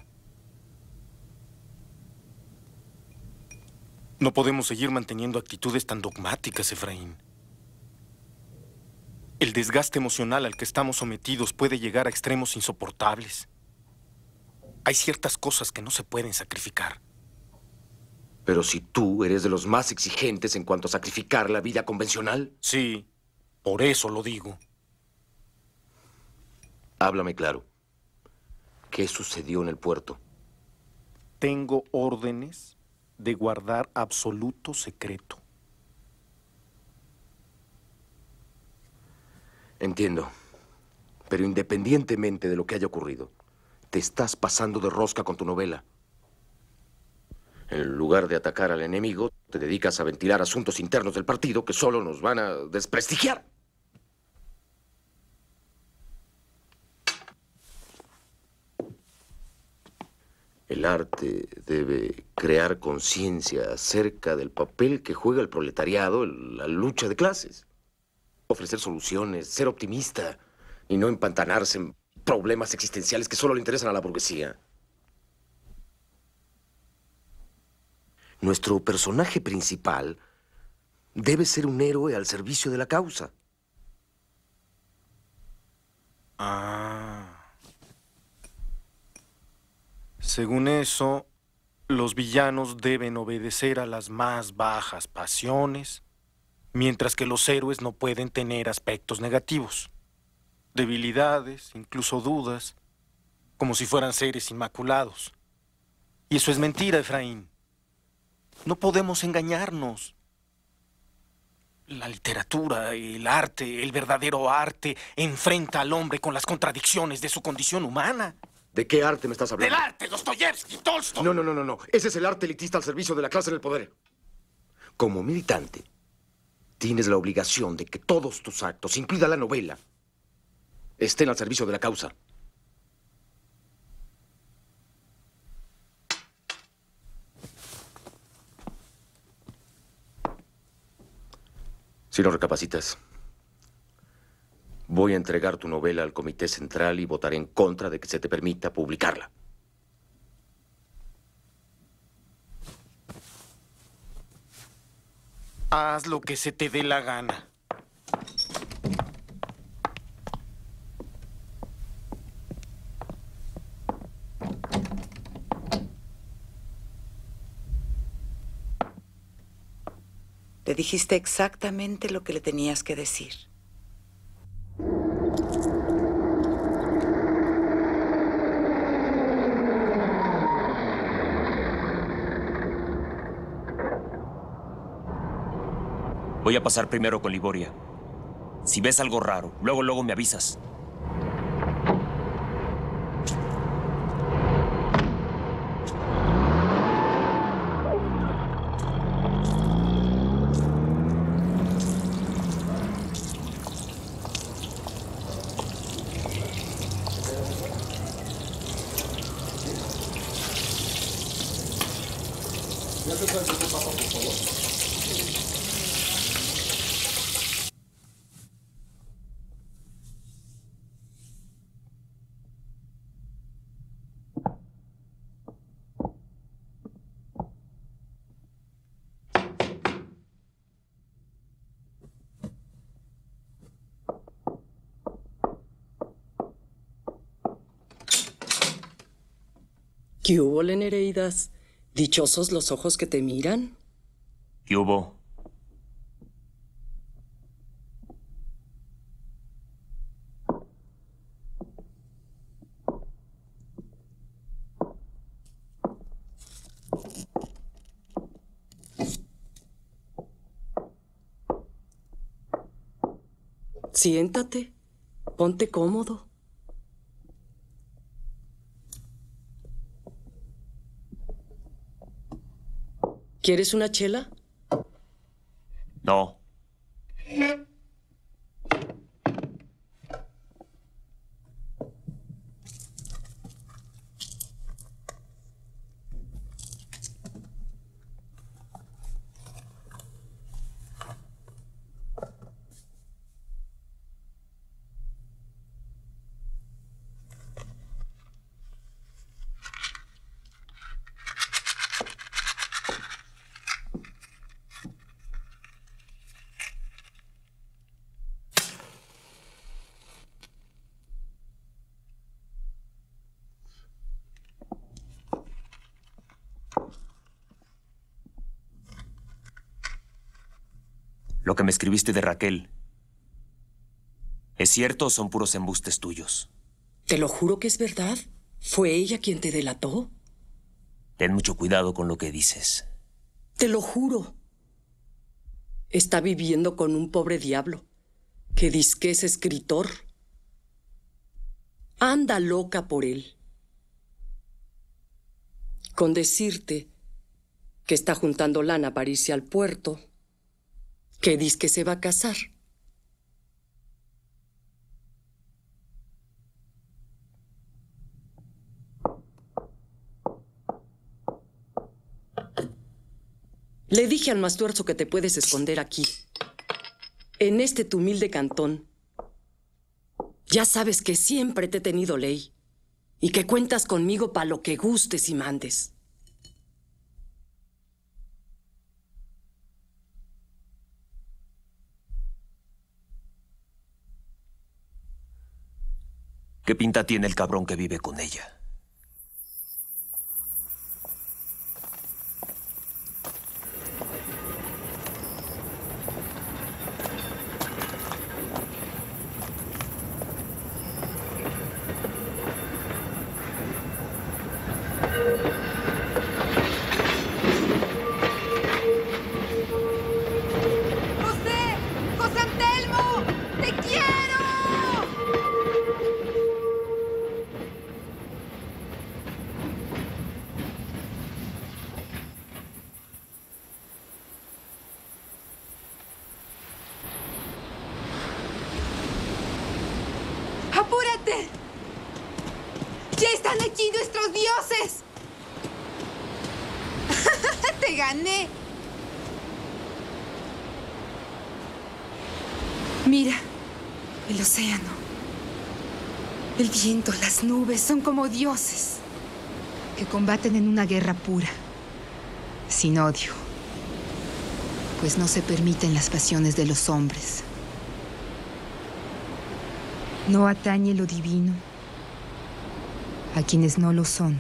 No podemos seguir manteniendo actitudes tan dogmáticas, Efraín. El desgaste emocional al que estamos sometidos puede llegar a extremos insoportables. Hay ciertas cosas que no se pueden sacrificar. Pero si tú eres de los más exigentes en cuanto a sacrificar la vida convencional. Sí, por eso lo digo. Háblame claro. ¿Qué sucedió en el puerto? Tengo órdenes de guardar absoluto secreto. Entiendo. Pero independientemente de lo que haya ocurrido, te estás pasando de rosca con tu novela. En lugar de atacar al enemigo, te dedicas a ventilar asuntos internos del partido que solo nos van a desprestigiar. El arte debe crear conciencia acerca del papel que juega el proletariado en la lucha de clases. Ofrecer soluciones, ser optimista y no empantanarse en problemas existenciales que solo le interesan a la burguesía. Nuestro personaje principal debe ser un héroe al servicio de la causa. Según eso, los villanos deben obedecer a las más bajas pasiones, mientras que los héroes no pueden tener aspectos negativos, debilidades, incluso dudas, como si fueran seres inmaculados. Y eso es mentira, Efraín. No podemos engañarnos. La literatura, el arte, el verdadero arte, enfrenta al hombre con las contradicciones de su condición humana. ¿De qué arte me estás hablando? ¡Del arte, Dostoyevsky, Tolstoy! No. Ese es el arte elitista al servicio de la clase en el poder. Como militante, tienes la obligación de que todos tus actos, incluida la novela, estén al servicio de la causa. Si no recapacitas, voy a entregar tu novela al Comité Central y votaré en contra de que se te permita publicarla. Haz lo que se te dé la gana. Le dijiste exactamente lo que le tenías que decir. Voy a pasar primero con Liboria. Si ves algo raro, luego me avisas. ¿Qué hubo, Nereidas? ¿Dichosos los ojos que te miran? ¿Qué hubo? Siéntate. Ponte cómodo. ¿Quieres una chela? No. Lo que me escribiste de Raquel, ¿es cierto o son puros embustes tuyos? Te lo juro que es verdad. ¿Fue ella quien te delató? Ten mucho cuidado con lo que dices. Te lo juro. Está viviendo con un pobre diablo que dizque es escritor. Anda loca por él. Con decirte que está juntando lana para irse al puerto, que dizque se va a casar. Le dije al más tuerzo que te puedes esconder aquí, en este tu humilde cantón. Ya sabes que siempre te he tenido ley y que cuentas conmigo para lo que gustes y mandes. ¿Qué pinta tiene el cabrón que vive con ella? ¡José! ¡José Antelmo! ¡Te quiero! ¡Apúrate! ¡Ya están aquí nuestros dioses! ¡Te gané! Mira, el océano, el viento, las nubes son como dioses que combaten en una guerra pura, sin odio, pues no se permiten las pasiones de los hombres. No atañe lo divino a quienes no lo son.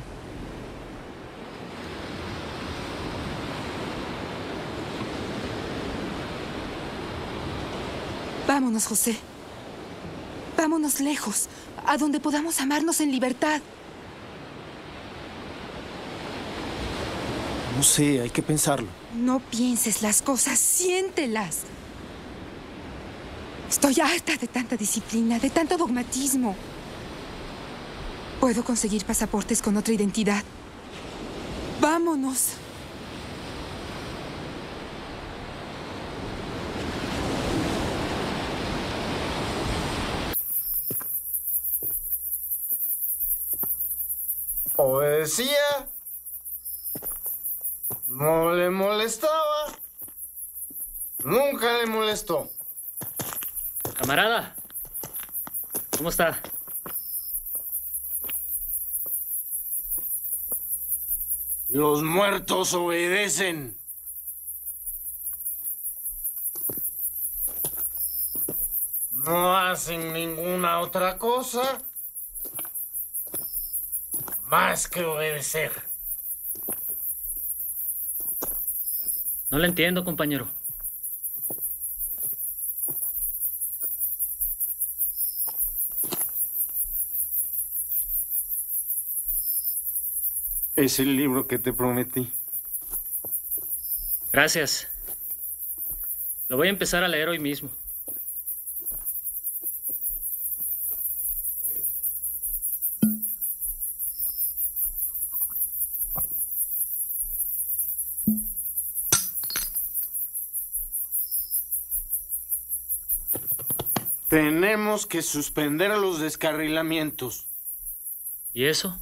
Vámonos, José. Vámonos lejos, a donde podamos amarnos en libertad. No sé, hay que pensarlo. No pienses las cosas, siéntelas. Estoy harta de tanta disciplina, de tanto dogmatismo. Puedo conseguir pasaportes con otra identidad. Vámonos. Obedecía. No le molestaba. Nunca le molestó. Camarada, ¿cómo está? Los muertos obedecen. No hacen ninguna otra cosa más que obedecer. No le entiendo, compañero. Es el libro que te prometí. Gracias. Lo voy a empezar a leer hoy mismo. Tenemos que suspender los descarrilamientos. ¿Y eso?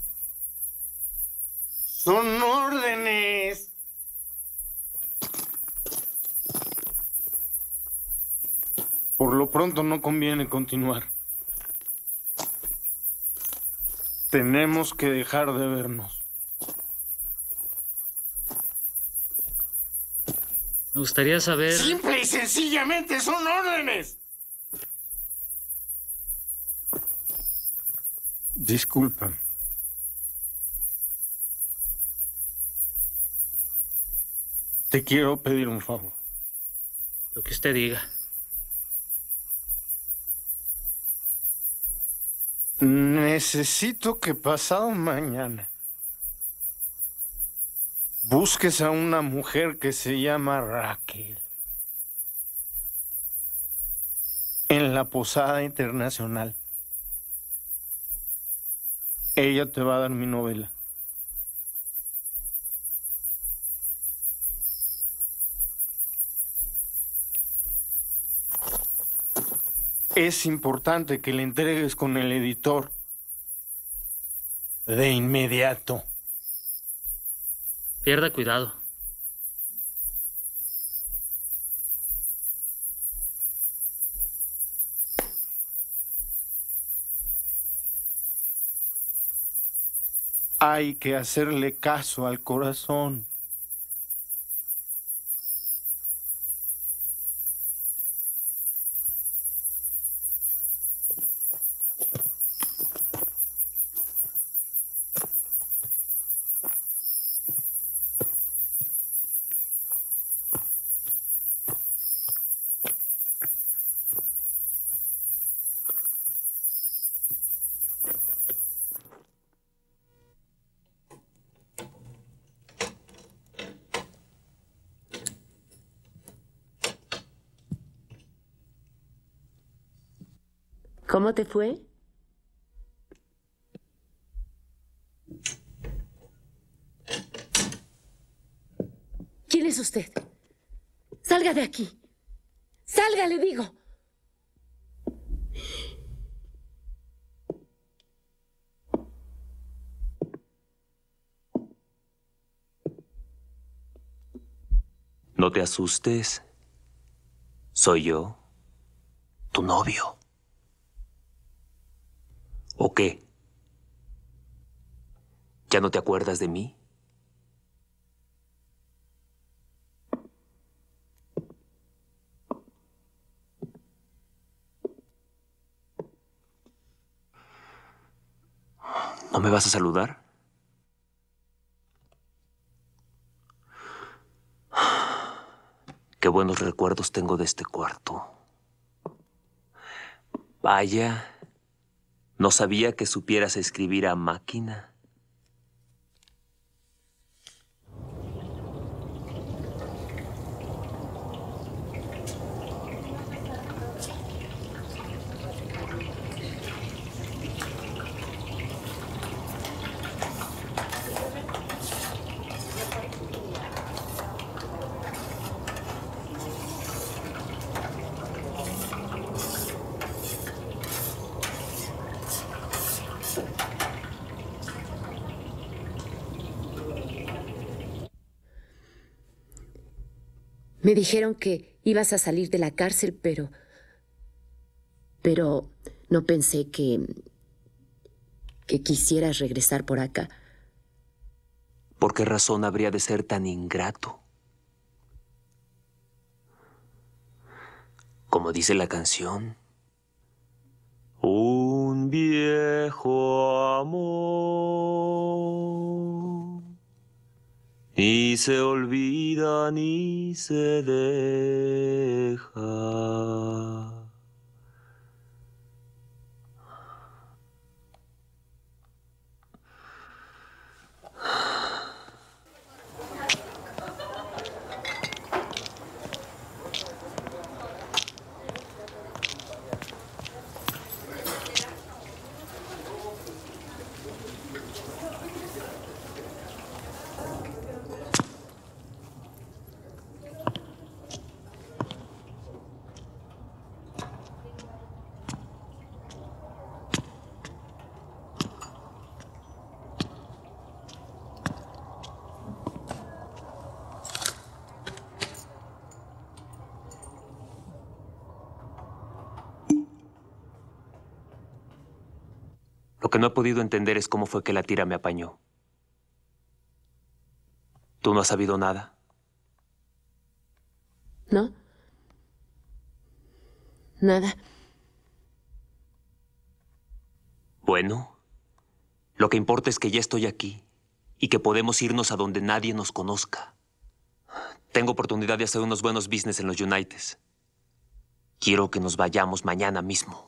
Son órdenes. Por lo pronto no conviene continuar. Tenemos que dejar de vernos. Me gustaría saber... Simple y sencillamente son órdenes. Disculpa. Te quiero pedir un favor. Lo que usted diga. Necesito que pasado mañana busques a una mujer que se llama Raquel en la Posada Internacional. Ella te va a dar mi novela. Es importante que le entregues con el editor de inmediato. Pierda cuidado. Hay que hacerle caso al corazón. ¿Cómo te fue? ¿Quién es usted? Salga de aquí. Salga, le digo. No te asustes. Soy yo, tu novio. ¿O qué? ¿Ya no te acuerdas de mí? ¿No me vas a saludar? Qué buenos recuerdos tengo de este cuarto. Vaya, no sabía que supieras escribir a máquina. Me dijeron que ibas a salir de la cárcel, pero no pensé que quisieras regresar por acá. ¿Por qué razón habría de ser tan ingrato? Como dice la canción, un viejo amor ni se olvida ni se deja. que no he podido entender es cómo fue que la tira me apañó. ¿Tú no has sabido nada? ¿No? Nada. Bueno, lo que importa es que ya estoy aquí y que podemos irnos a donde nadie nos conozca. Tengo oportunidad de hacer unos buenos business en los Unites. Quiero que nos vayamos mañana mismo.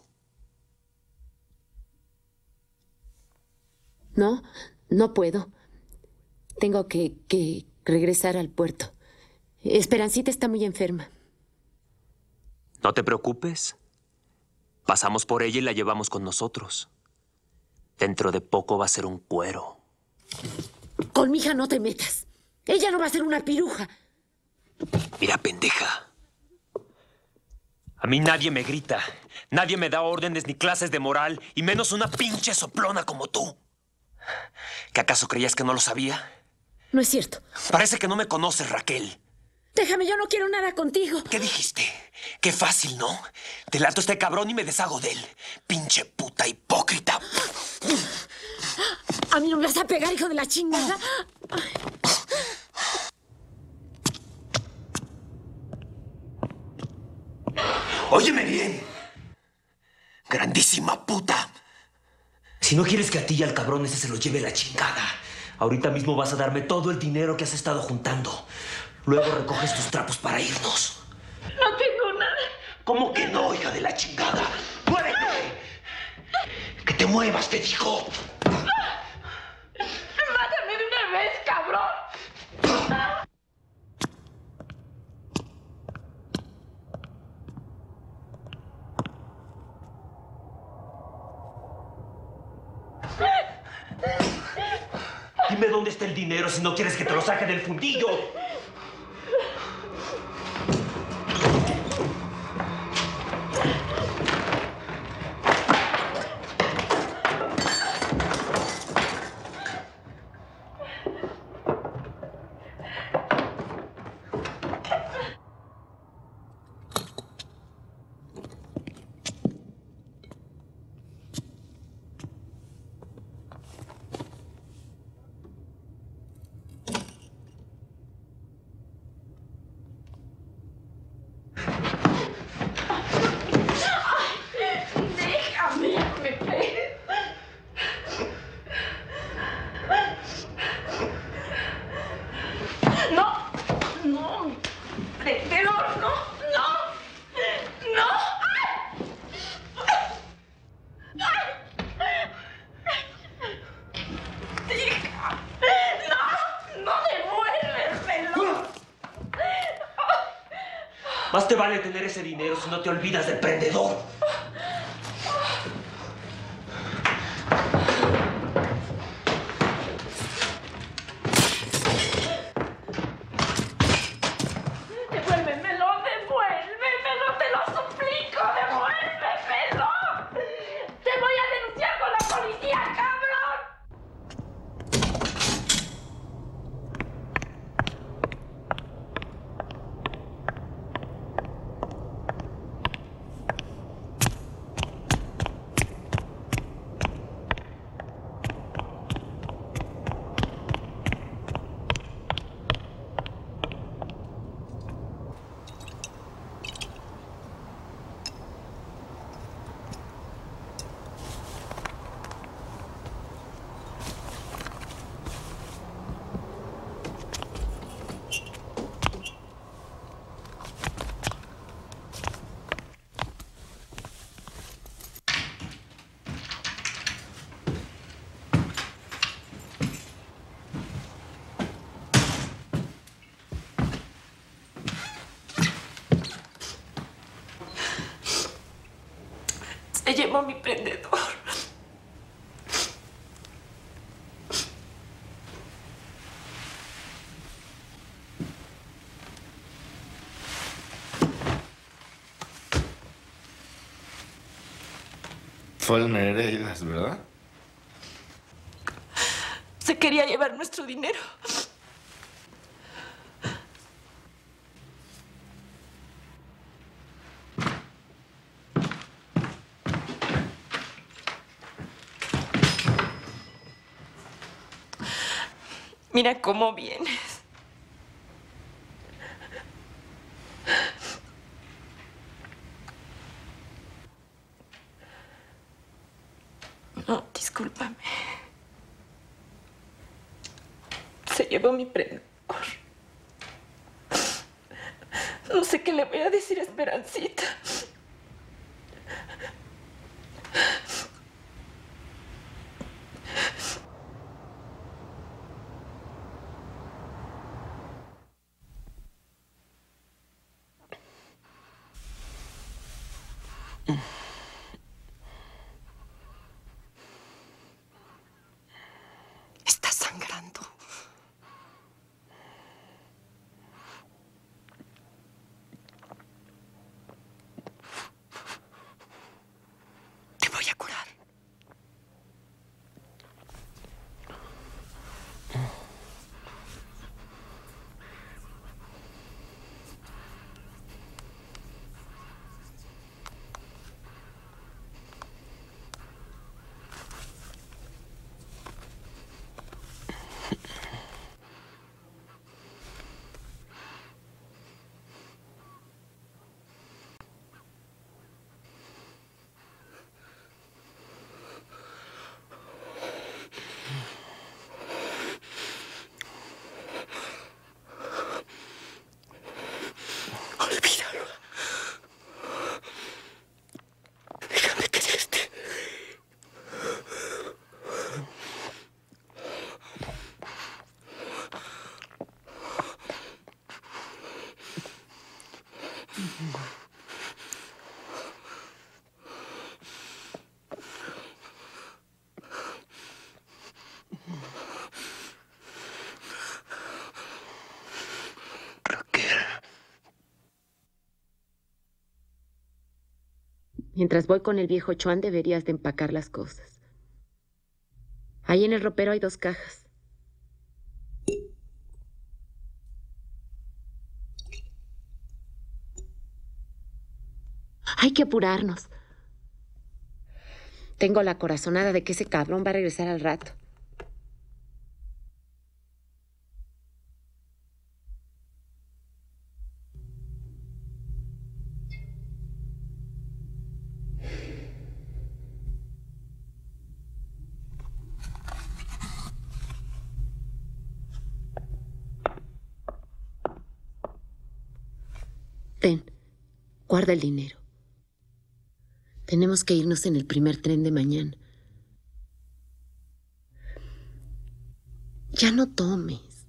No, no puedo. Tengo que regresar al puerto. Esperancita está muy enferma. No te preocupes. Pasamos por ella y la llevamos con nosotros. Dentro de poco va a ser un cuero. Con mi hija no te metas. Ella no va a ser una piruja. Mira, pendeja. A mí nadie me grita. Nadie me da órdenes ni clases de moral, y menos una pinche soplona como tú. ¿Que acaso creías que no lo sabía? No es cierto. Parece que no me conoces, Raquel. Déjame, yo no quiero nada contigo. ¿Qué dijiste? Qué fácil, ¿no? Delato a este cabrón y me deshago de él. Pinche puta hipócrita. A mí no me vas a pegar, hijo de la chingada. Óyeme bien. Grandísima puta. Si no quieres que a ti y al cabrón ese se lo lleve la chingada, ahorita mismo vas a darme todo el dinero que has estado juntando. Luego recoges tus trapos para irnos. No tengo nada. ¿Cómo que no, hija de la chingada? ¡Muévete! ¡Que te muevas, te digo! ¡Mátame de una vez, cabrón! Dime dónde está el dinero si no quieres que te lo saque del fundillo. Más te vale tener ese dinero si no te olvidas del prendedor. ¡Devuélvemelo, devuélvemelo! ¡Te lo suplico! ¡Devuélvemelo! ¡Te voy a denunciar con la policía, cabrón! Se llevó mi prendedor. Fueron Herédidas, ¿verdad? Se quería llevar nuestro dinero. Mira cómo vienes. No, discúlpame. Se llevó mi prendedor. No sé qué le voy a decir a Esperancita. Está sangrando. Te voy a curar. Olvídalo. Déjame quererte. Mientras voy con el viejo Chuan, deberías de empacar las cosas. Ahí en el ropero hay 2 cajas. Hay que apurarnos. Tengo la corazonada de que ese cabrón va a regresar al rato. Ten, guarda el dinero. Tenemos que irnos en el primer tren de mañana. Ya no tomes.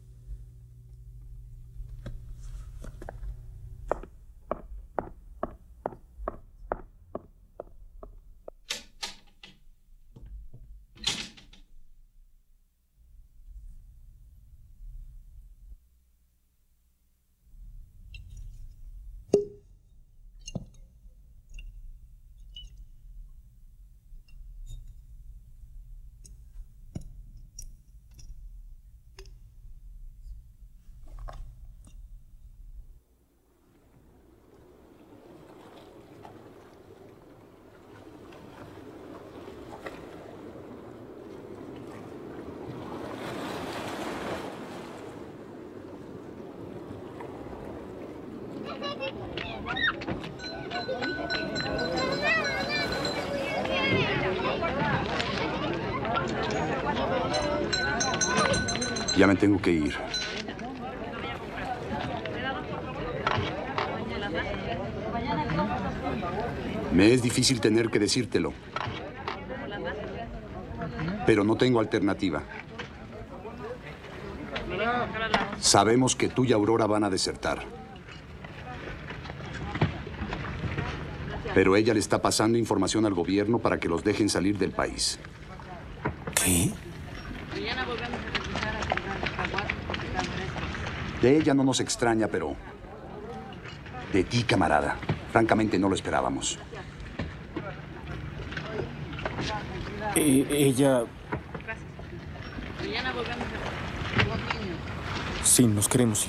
Ya me tengo que ir. Me es difícil tener que decírtelo, pero no tengo alternativa. Sabemos que tú y Aurora van a desertar. Pero ella le está pasando información al gobierno para que los dejen salir del país. ¿Qué? De ella no nos extraña, pero de ti, camarada, francamente no lo esperábamos. Ella... Sí, nos queremos ir.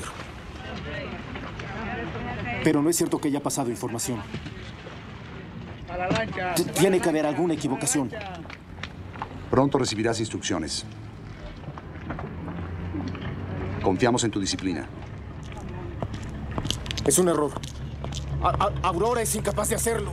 Pero no es cierto que haya pasado información. Tiene que haber alguna equivocación. Pronto recibirás instrucciones. Confiamos en tu disciplina. Es un error. Aurora es incapaz de hacerlo.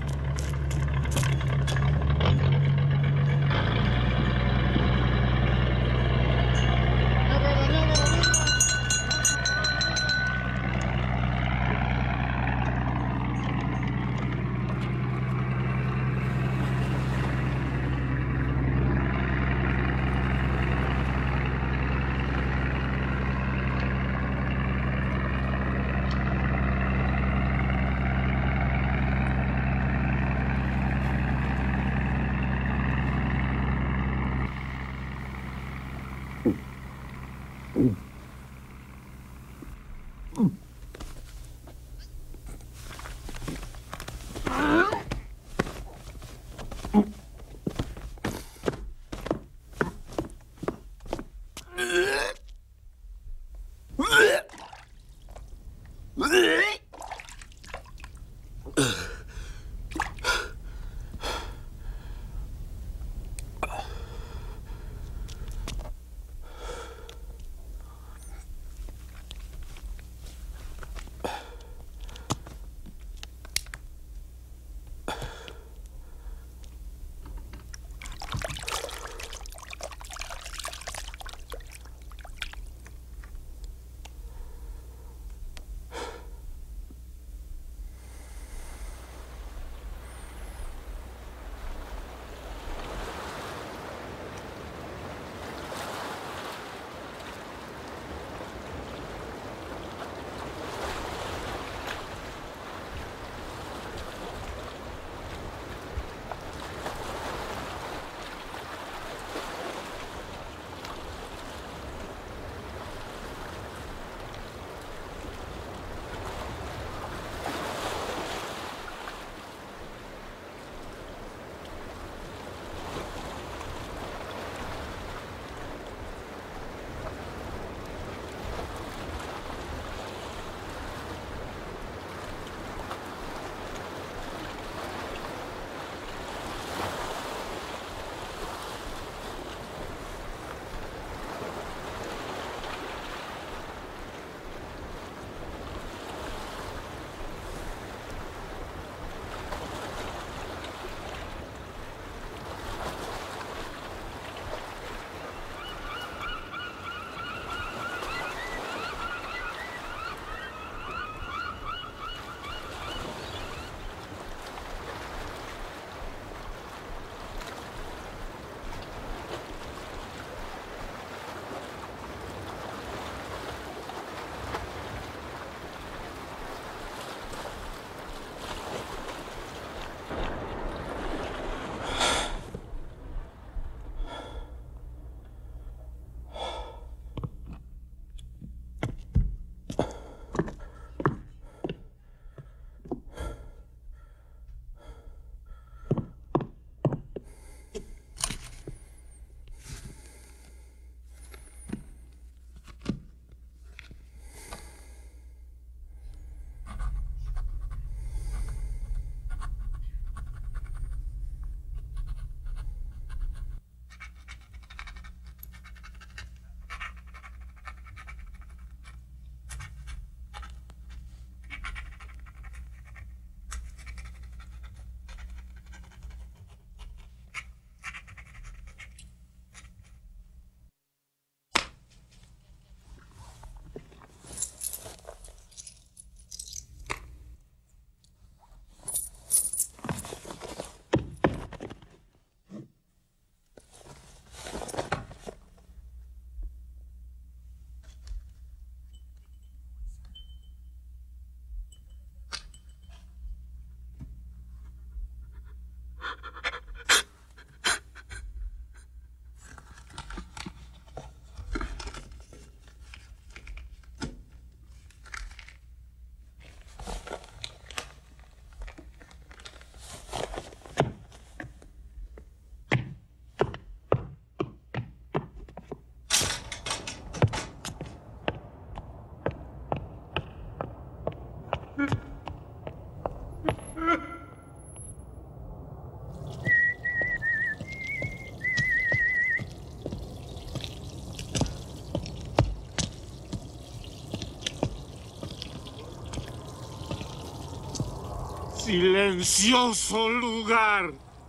silencioso lugar,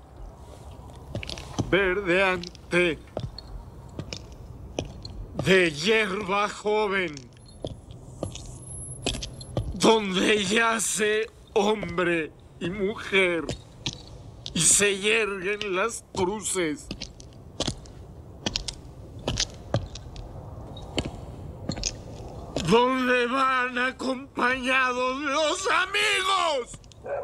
verdeante, de hierba joven, donde yace hombre y mujer y se yerguen las cruces. Donde van acompañados los amigos,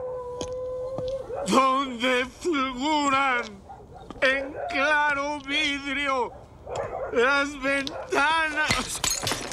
donde fulguran en claro vidrio las ventanas.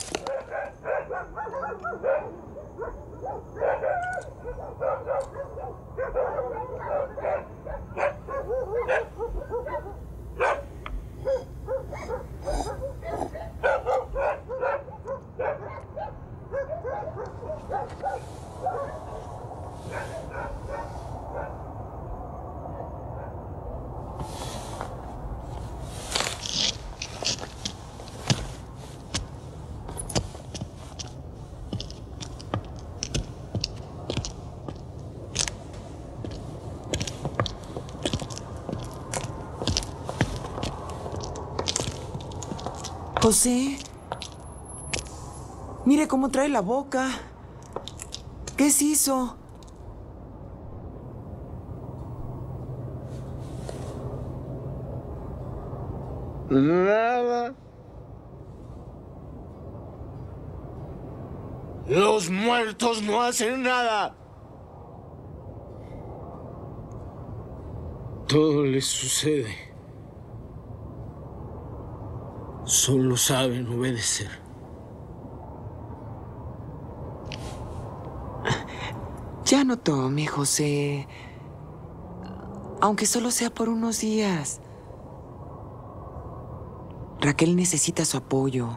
José, mire cómo trae la boca. ¿Qué se hizo? Nada. Los muertos no hacen nada. Todo les sucede. Solo saben obedecer. Ya no tome, José. Aunque solo sea por unos días. Raquel necesita su apoyo.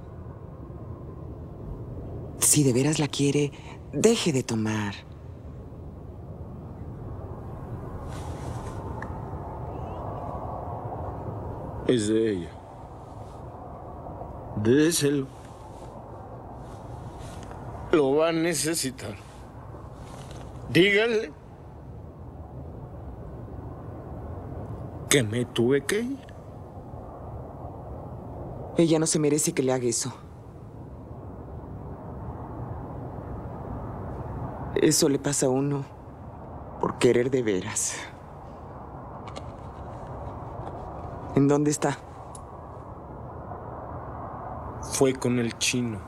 Si de veras la quiere, deje de tomar. Es de ella. Déselo. Lo va a necesitar. Dígale que me tuve que ir. Ella no se merece que le haga eso. Eso le pasa a uno por querer de veras. ¿En dónde está? Fue con el chino.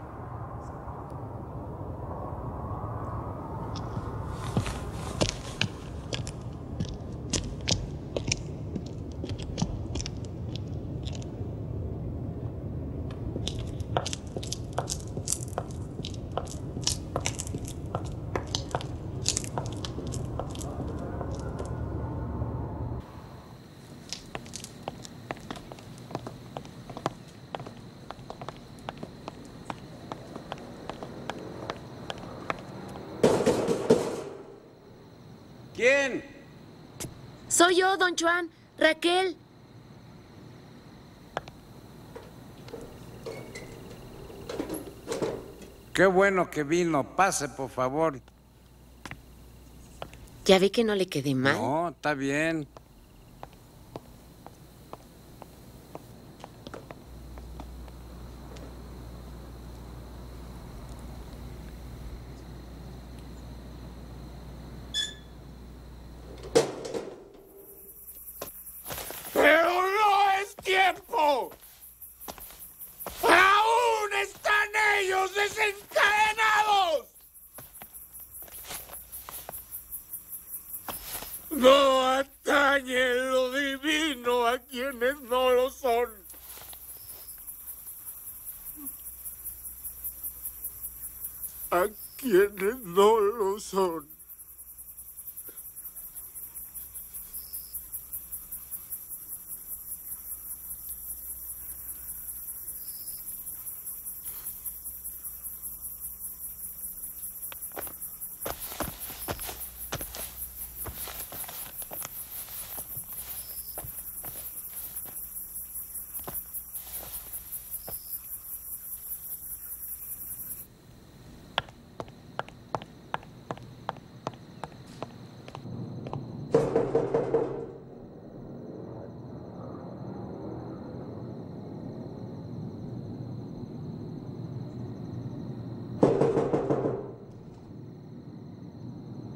¿Quién? Soy yo, don Juan. Raquel. Qué bueno que vino. Pase, por favor. ¿Ya ve que no le quedé mal? No, está bien. ¡Pero no es tiempo! ¡Aún están ellos desencadenados! No atañe lo divino a quienes no lo son. A quienes no lo son.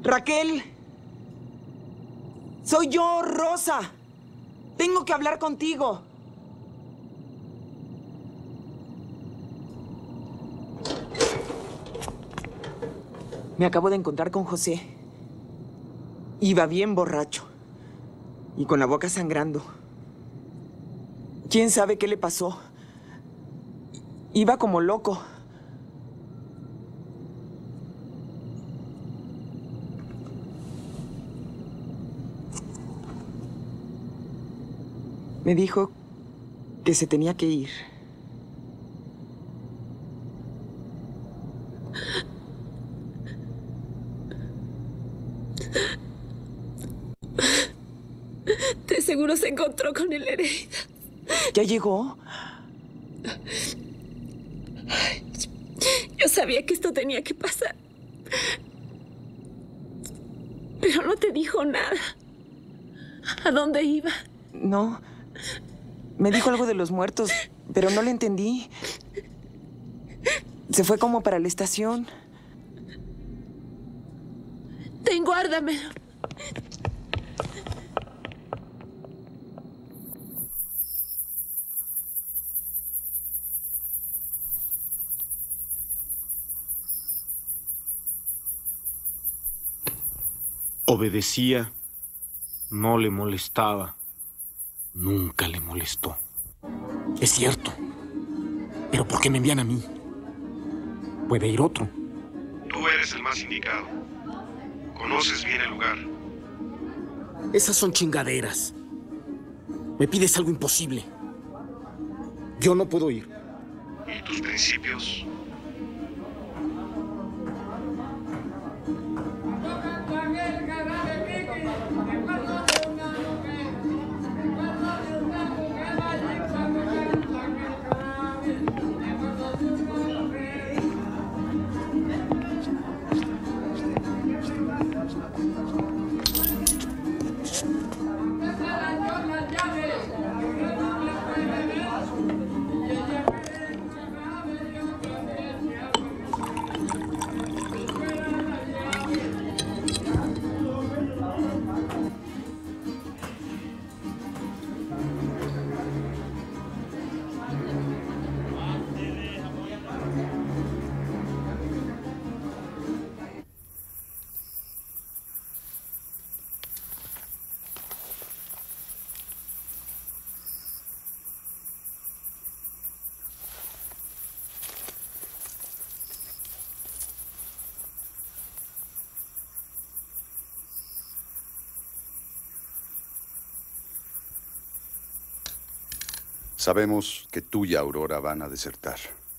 Raquel. Soy yo, Rosa. Tengo que hablar contigo. Me acabo de encontrar con José. Iba bien borracho. Y con la boca sangrando. ¿Quién sabe qué le pasó? Iba como loco. Me dijo que se tenía que ir. De seguro se encontró con el Hereida. ¿Ya llegó? Yo sabía que esto tenía que pasar. Pero no te dijo nada. ¿A dónde iba? No. Me dijo algo de los muertos, pero no le entendí. Se fue como para la estación. Guárdamelo. Obedecía, no le molestaba, nunca le molestó. Es cierto. Pero ¿por qué me envían a mí? Puede ir otro. Tú eres el más indicado. Conoces bien el lugar. Esas son chingaderas. Me pides algo imposible. Yo no puedo ir. ¿Y tus principios? Sabemos que tú y Aurora van a desertar.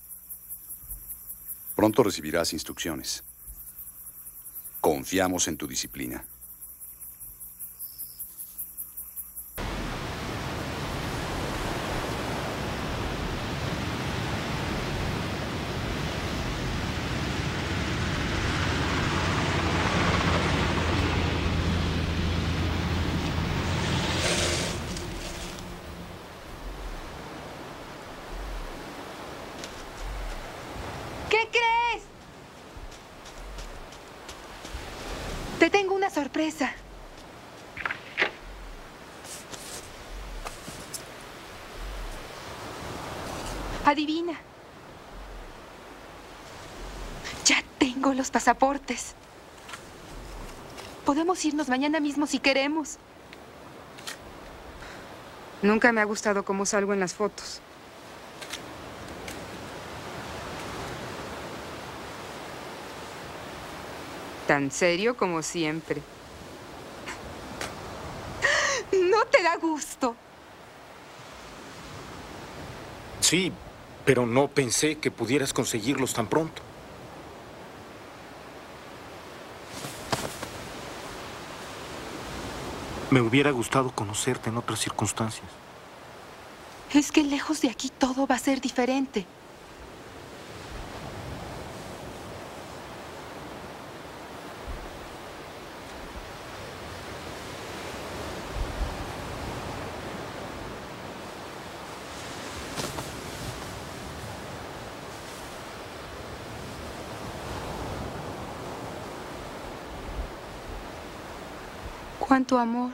Pronto recibirás instrucciones. Confiamos en tu disciplina. ¿Qué crees? Te tengo una sorpresa. Adivina. Ya tengo los pasaportes. Podemos irnos mañana mismo si queremos. Nunca me ha gustado cómo salgo en las fotos. Tan serio como siempre. ¿No te da gusto? Sí, pero no pensé que pudieras conseguirlos tan pronto. Me hubiera gustado conocerte en otras circunstancias. Es que lejos de aquí todo va a ser diferente. Cuánto amor.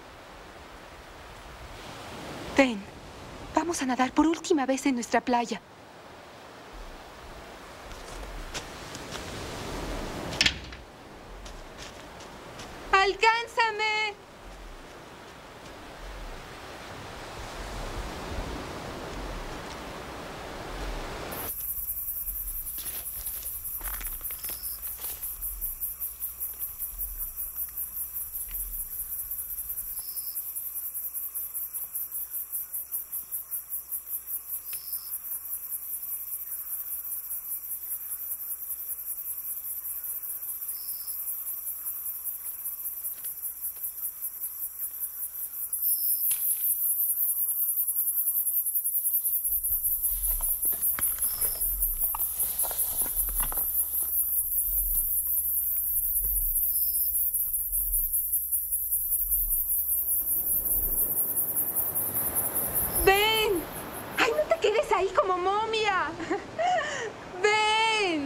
Ven, vamos a nadar por última vez en nuestra playa. ¡Alcánzame! Ahí como momia. ¡Ven!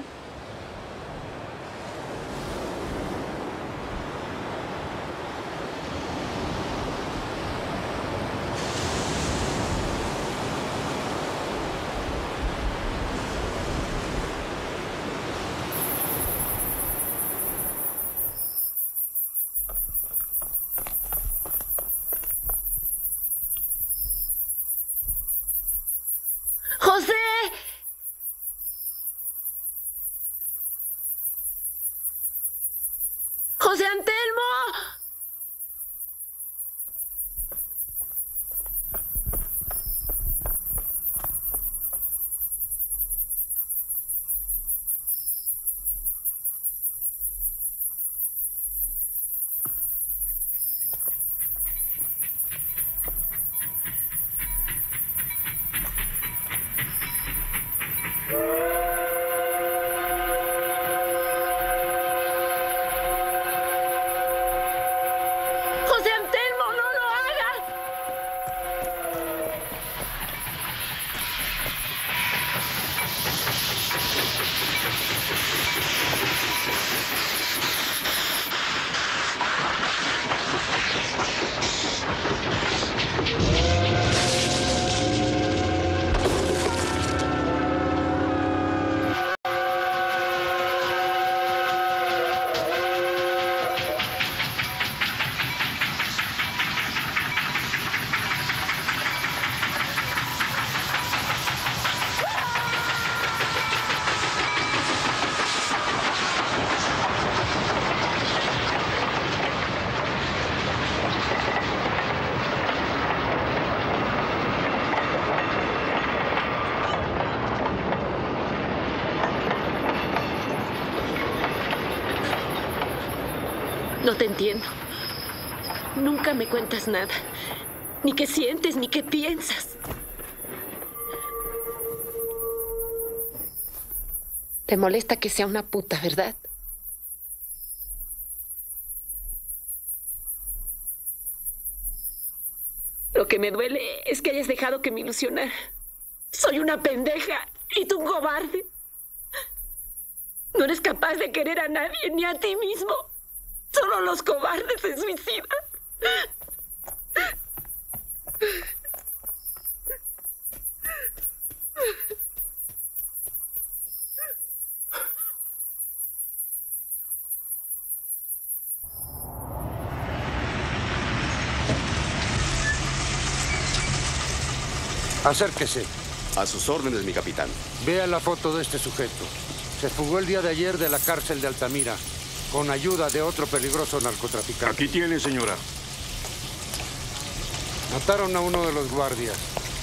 ¡José! ¡José Antelmo! ¡José Antelmo, no lo hagas! No te entiendo. Nunca me cuentas nada. Ni qué sientes, ni qué piensas. Te molesta que sea una puta, ¿verdad? Lo que me duele es que hayas dejado que me ilusionara. Soy una pendeja y tú un cobarde. No eres capaz de querer a nadie, ni a ti mismo. Solo los cobardes se suicidan. Acérquese. A sus órdenes, mi capitán. Vea la foto de este sujeto. Se fugó el día de ayer de la cárcel de Altamira, con ayuda de otro peligroso narcotraficante. Aquí tiene, señora. Mataron a uno de los guardias.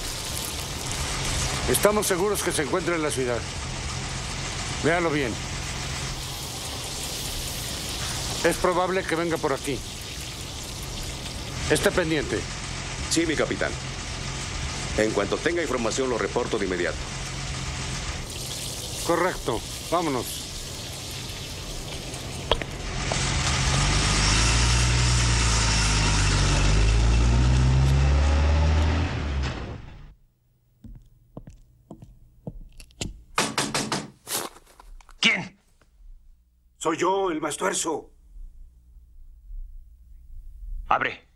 Estamos seguros que se encuentra en la ciudad. Véalo bien. Es probable que venga por aquí. Esté pendiente. Sí, mi capitán. En cuanto tenga información, lo reporto de inmediato. Correcto. Vámonos. ¿Quién? Soy yo, el Mastuerzo. Abre.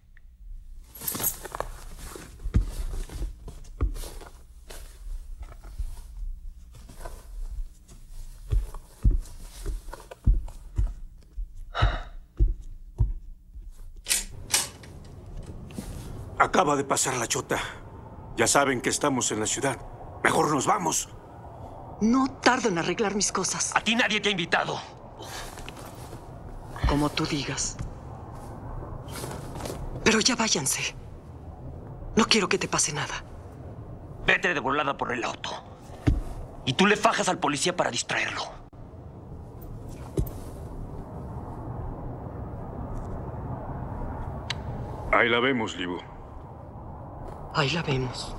Acaba de pasar la chota. Ya saben que estamos en la ciudad. Mejor nos vamos. No tardo en arreglar mis cosas. A ti nadie te ha invitado. Como tú digas. Pero ya váyanse. No quiero que te pase nada. Vete de volada por el auto. Y tú le fajas al policía para distraerlo. Ahí la vemos, Libu. Ahí la vemos.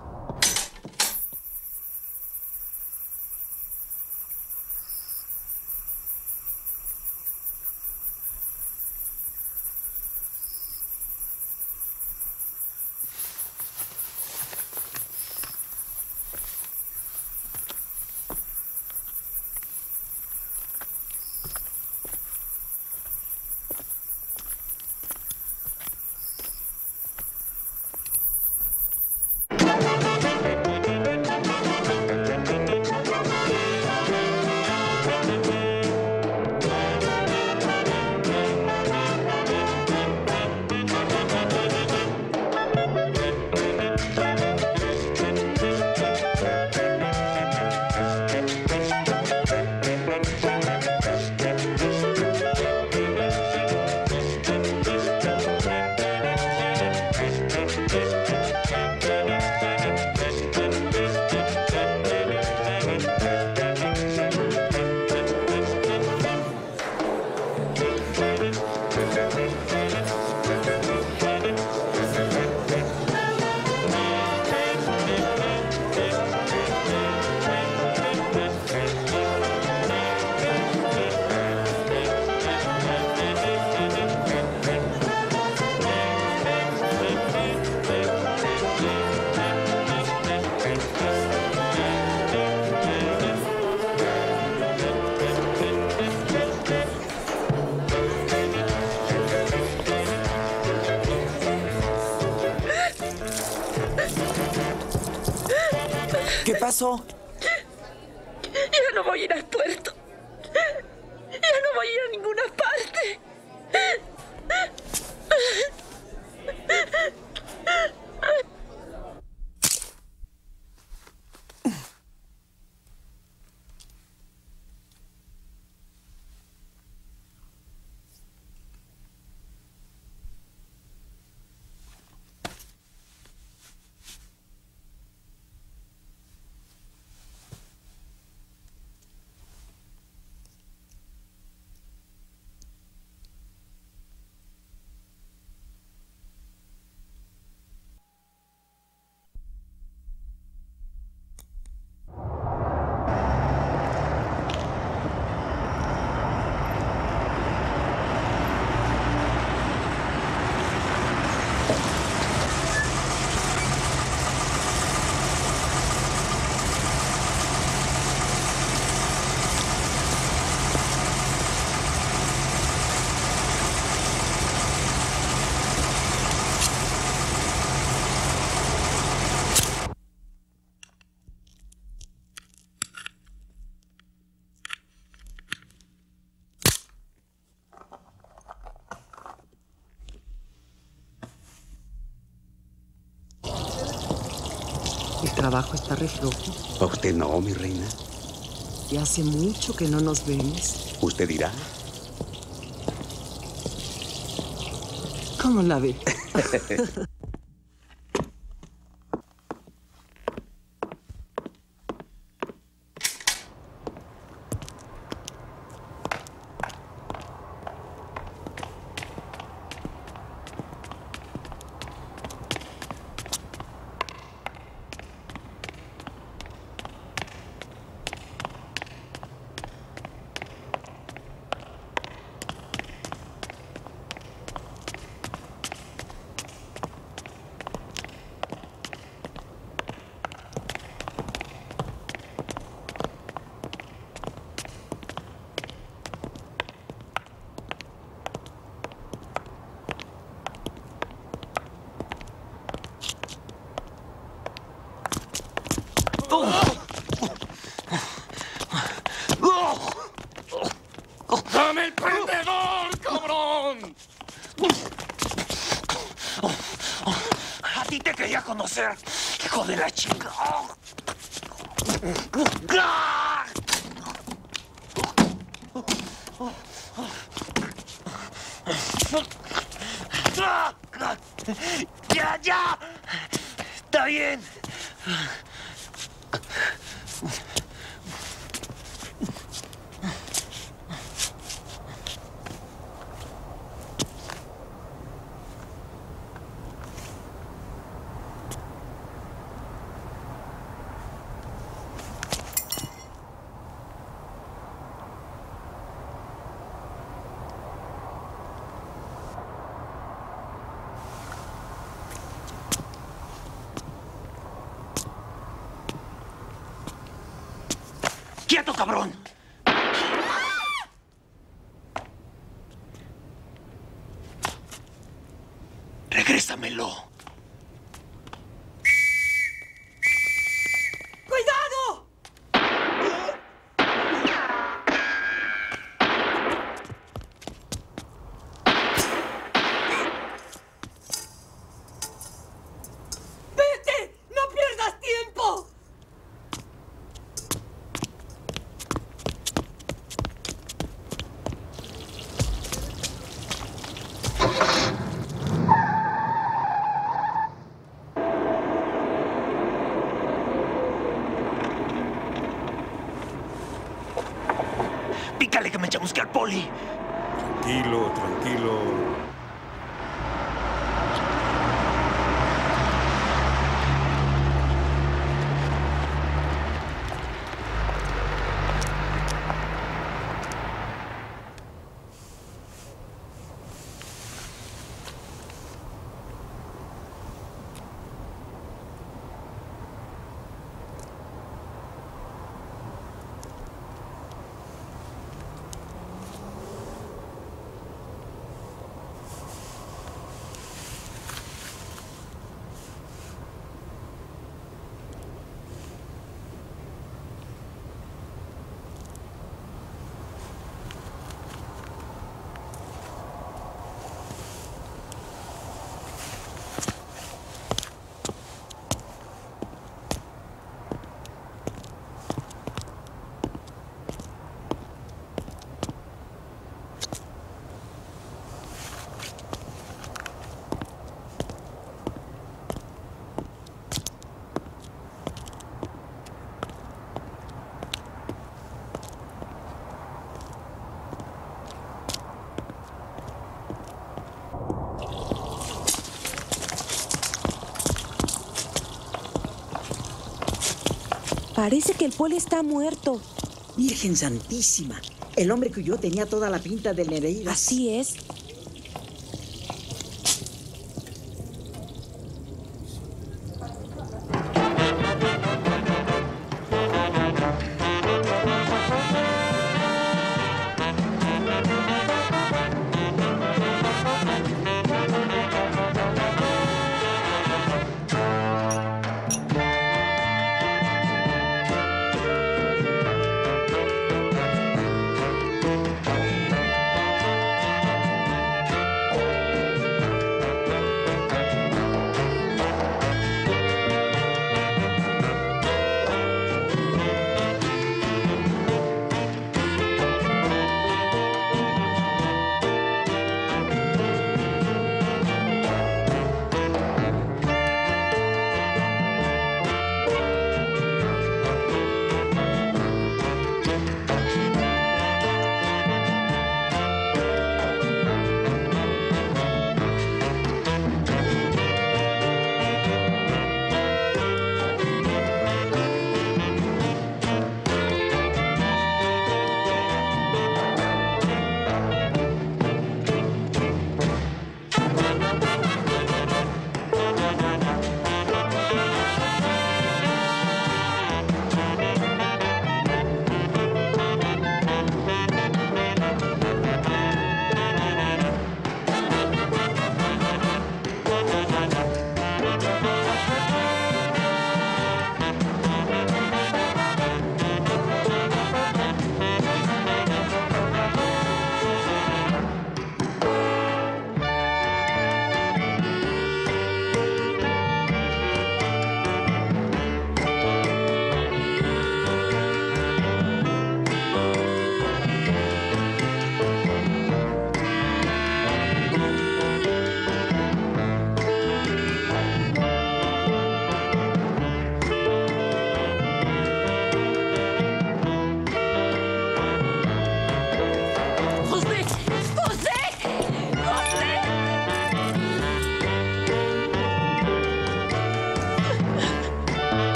¿Qué pasó? Ya no voy a ir al puerto. Ya no voy a ir a ninguna parte. El trabajo está re flojo. ¿A usted no, mi reina? Y hace mucho que no nos vemos. Usted dirá. ¿Cómo la ve? ¡Dame el prendedor, cabrón! A ti te quería conocer, hijo de la chica. ¡Ya, ya! ¡Está bien! ¡Quieto, cabrón! ¡Regrésamelo! ¡Cuidado! ¡Vete! ¡No pierdas tiempo! Pícale que me chamusque al poli. Tranquilo, tranquilo. Parece que el poli está muerto. Virgen Santísima. El hombre que huyó tenía toda la pinta del Nereida. Así es.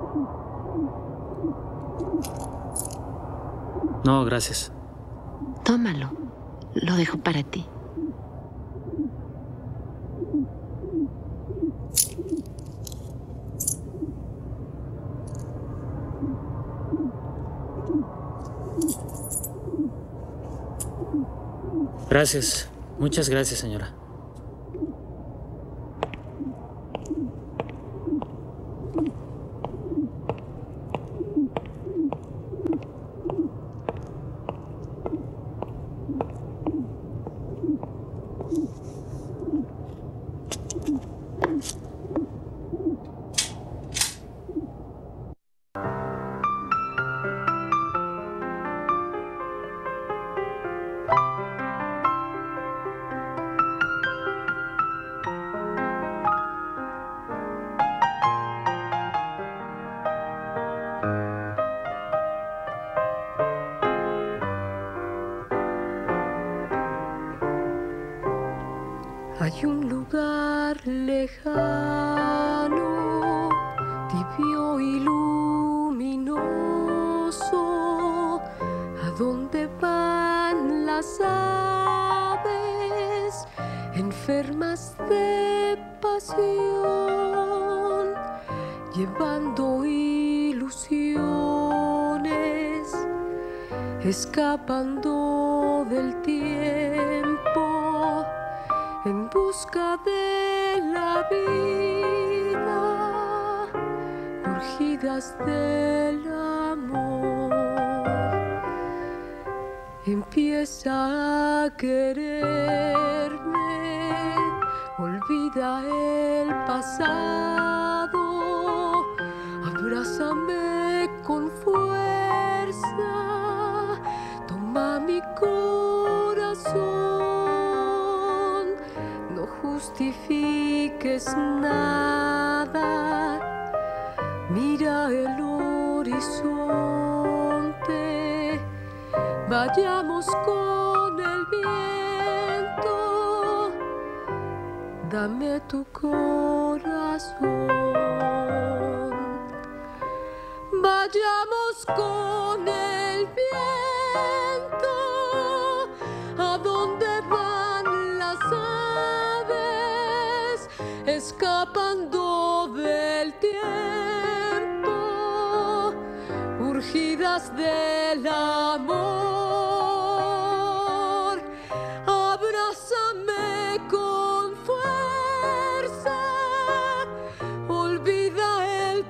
No, gracias. Tómalo. Lo dejo para ti. Gracias. Muchas gracias, señora. Hay un lugar lejano, tibio y luminoso, a donde van las aves enfermas de pasión, llevando ilusiones, escapando del tiempo, en busca de la vida, urgidas del amor. Empieza a quererme, olvida el pasado, abrázame con fuerza, toma mi corazón. No justifiques nada, mira el horizonte, vayamos con el viento, dame tu corazón. Vayamos con el viento, a donde van las aves, escapando del tiempo, urgidas del amor. Abrázame con fuerza, olvida el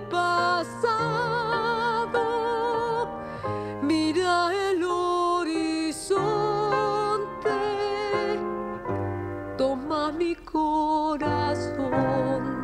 pasado, mira el horizonte, toma mi corazón.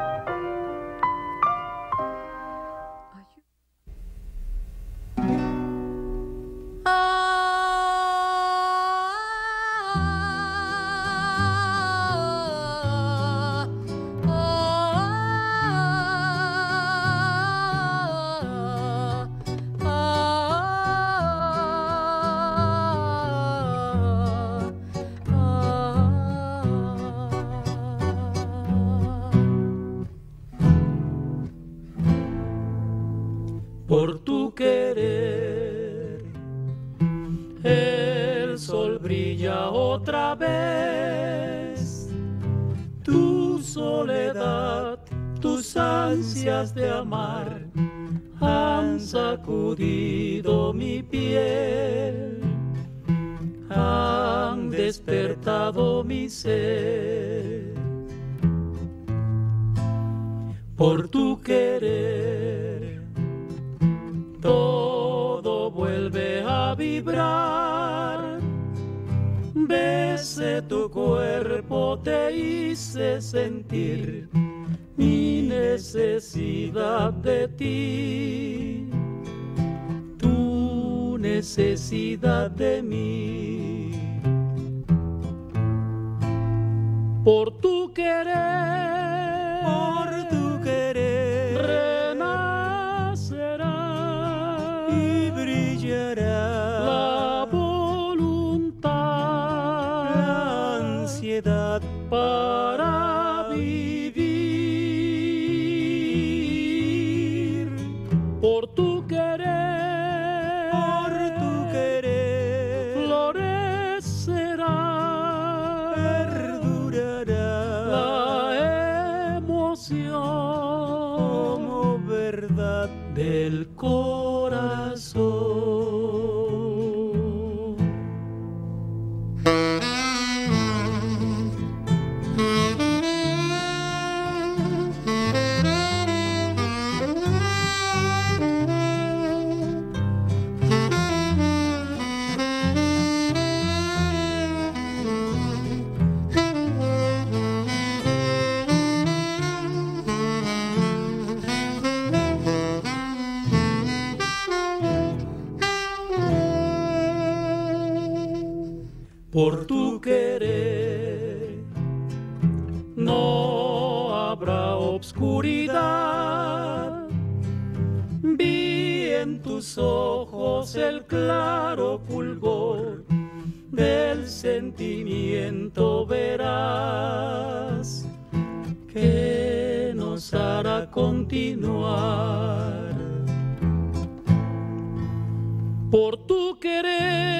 Por tu querer, el sol brilla otra vez. Tu soledad, tus ansias de amar han sacudido mi piel, han despertado mi ser. Por tu querer, todo vuelve a vibrar. Besé tu cuerpo, te hice sentir mi necesidad de ti, tu necesidad de mí. Por tu querer, renacerá y brillará la voluntad, la ansiedad para vivir. por tu querer, florecerá, perdurará la emoción como verdad del corazón. Por tu querer no habrá obscuridad. Vi en tus ojos el claro fulgor del sentimiento veraz que nos hará continuar. Por tu querer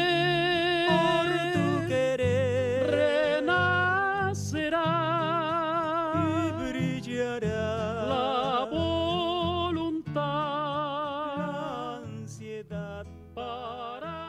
para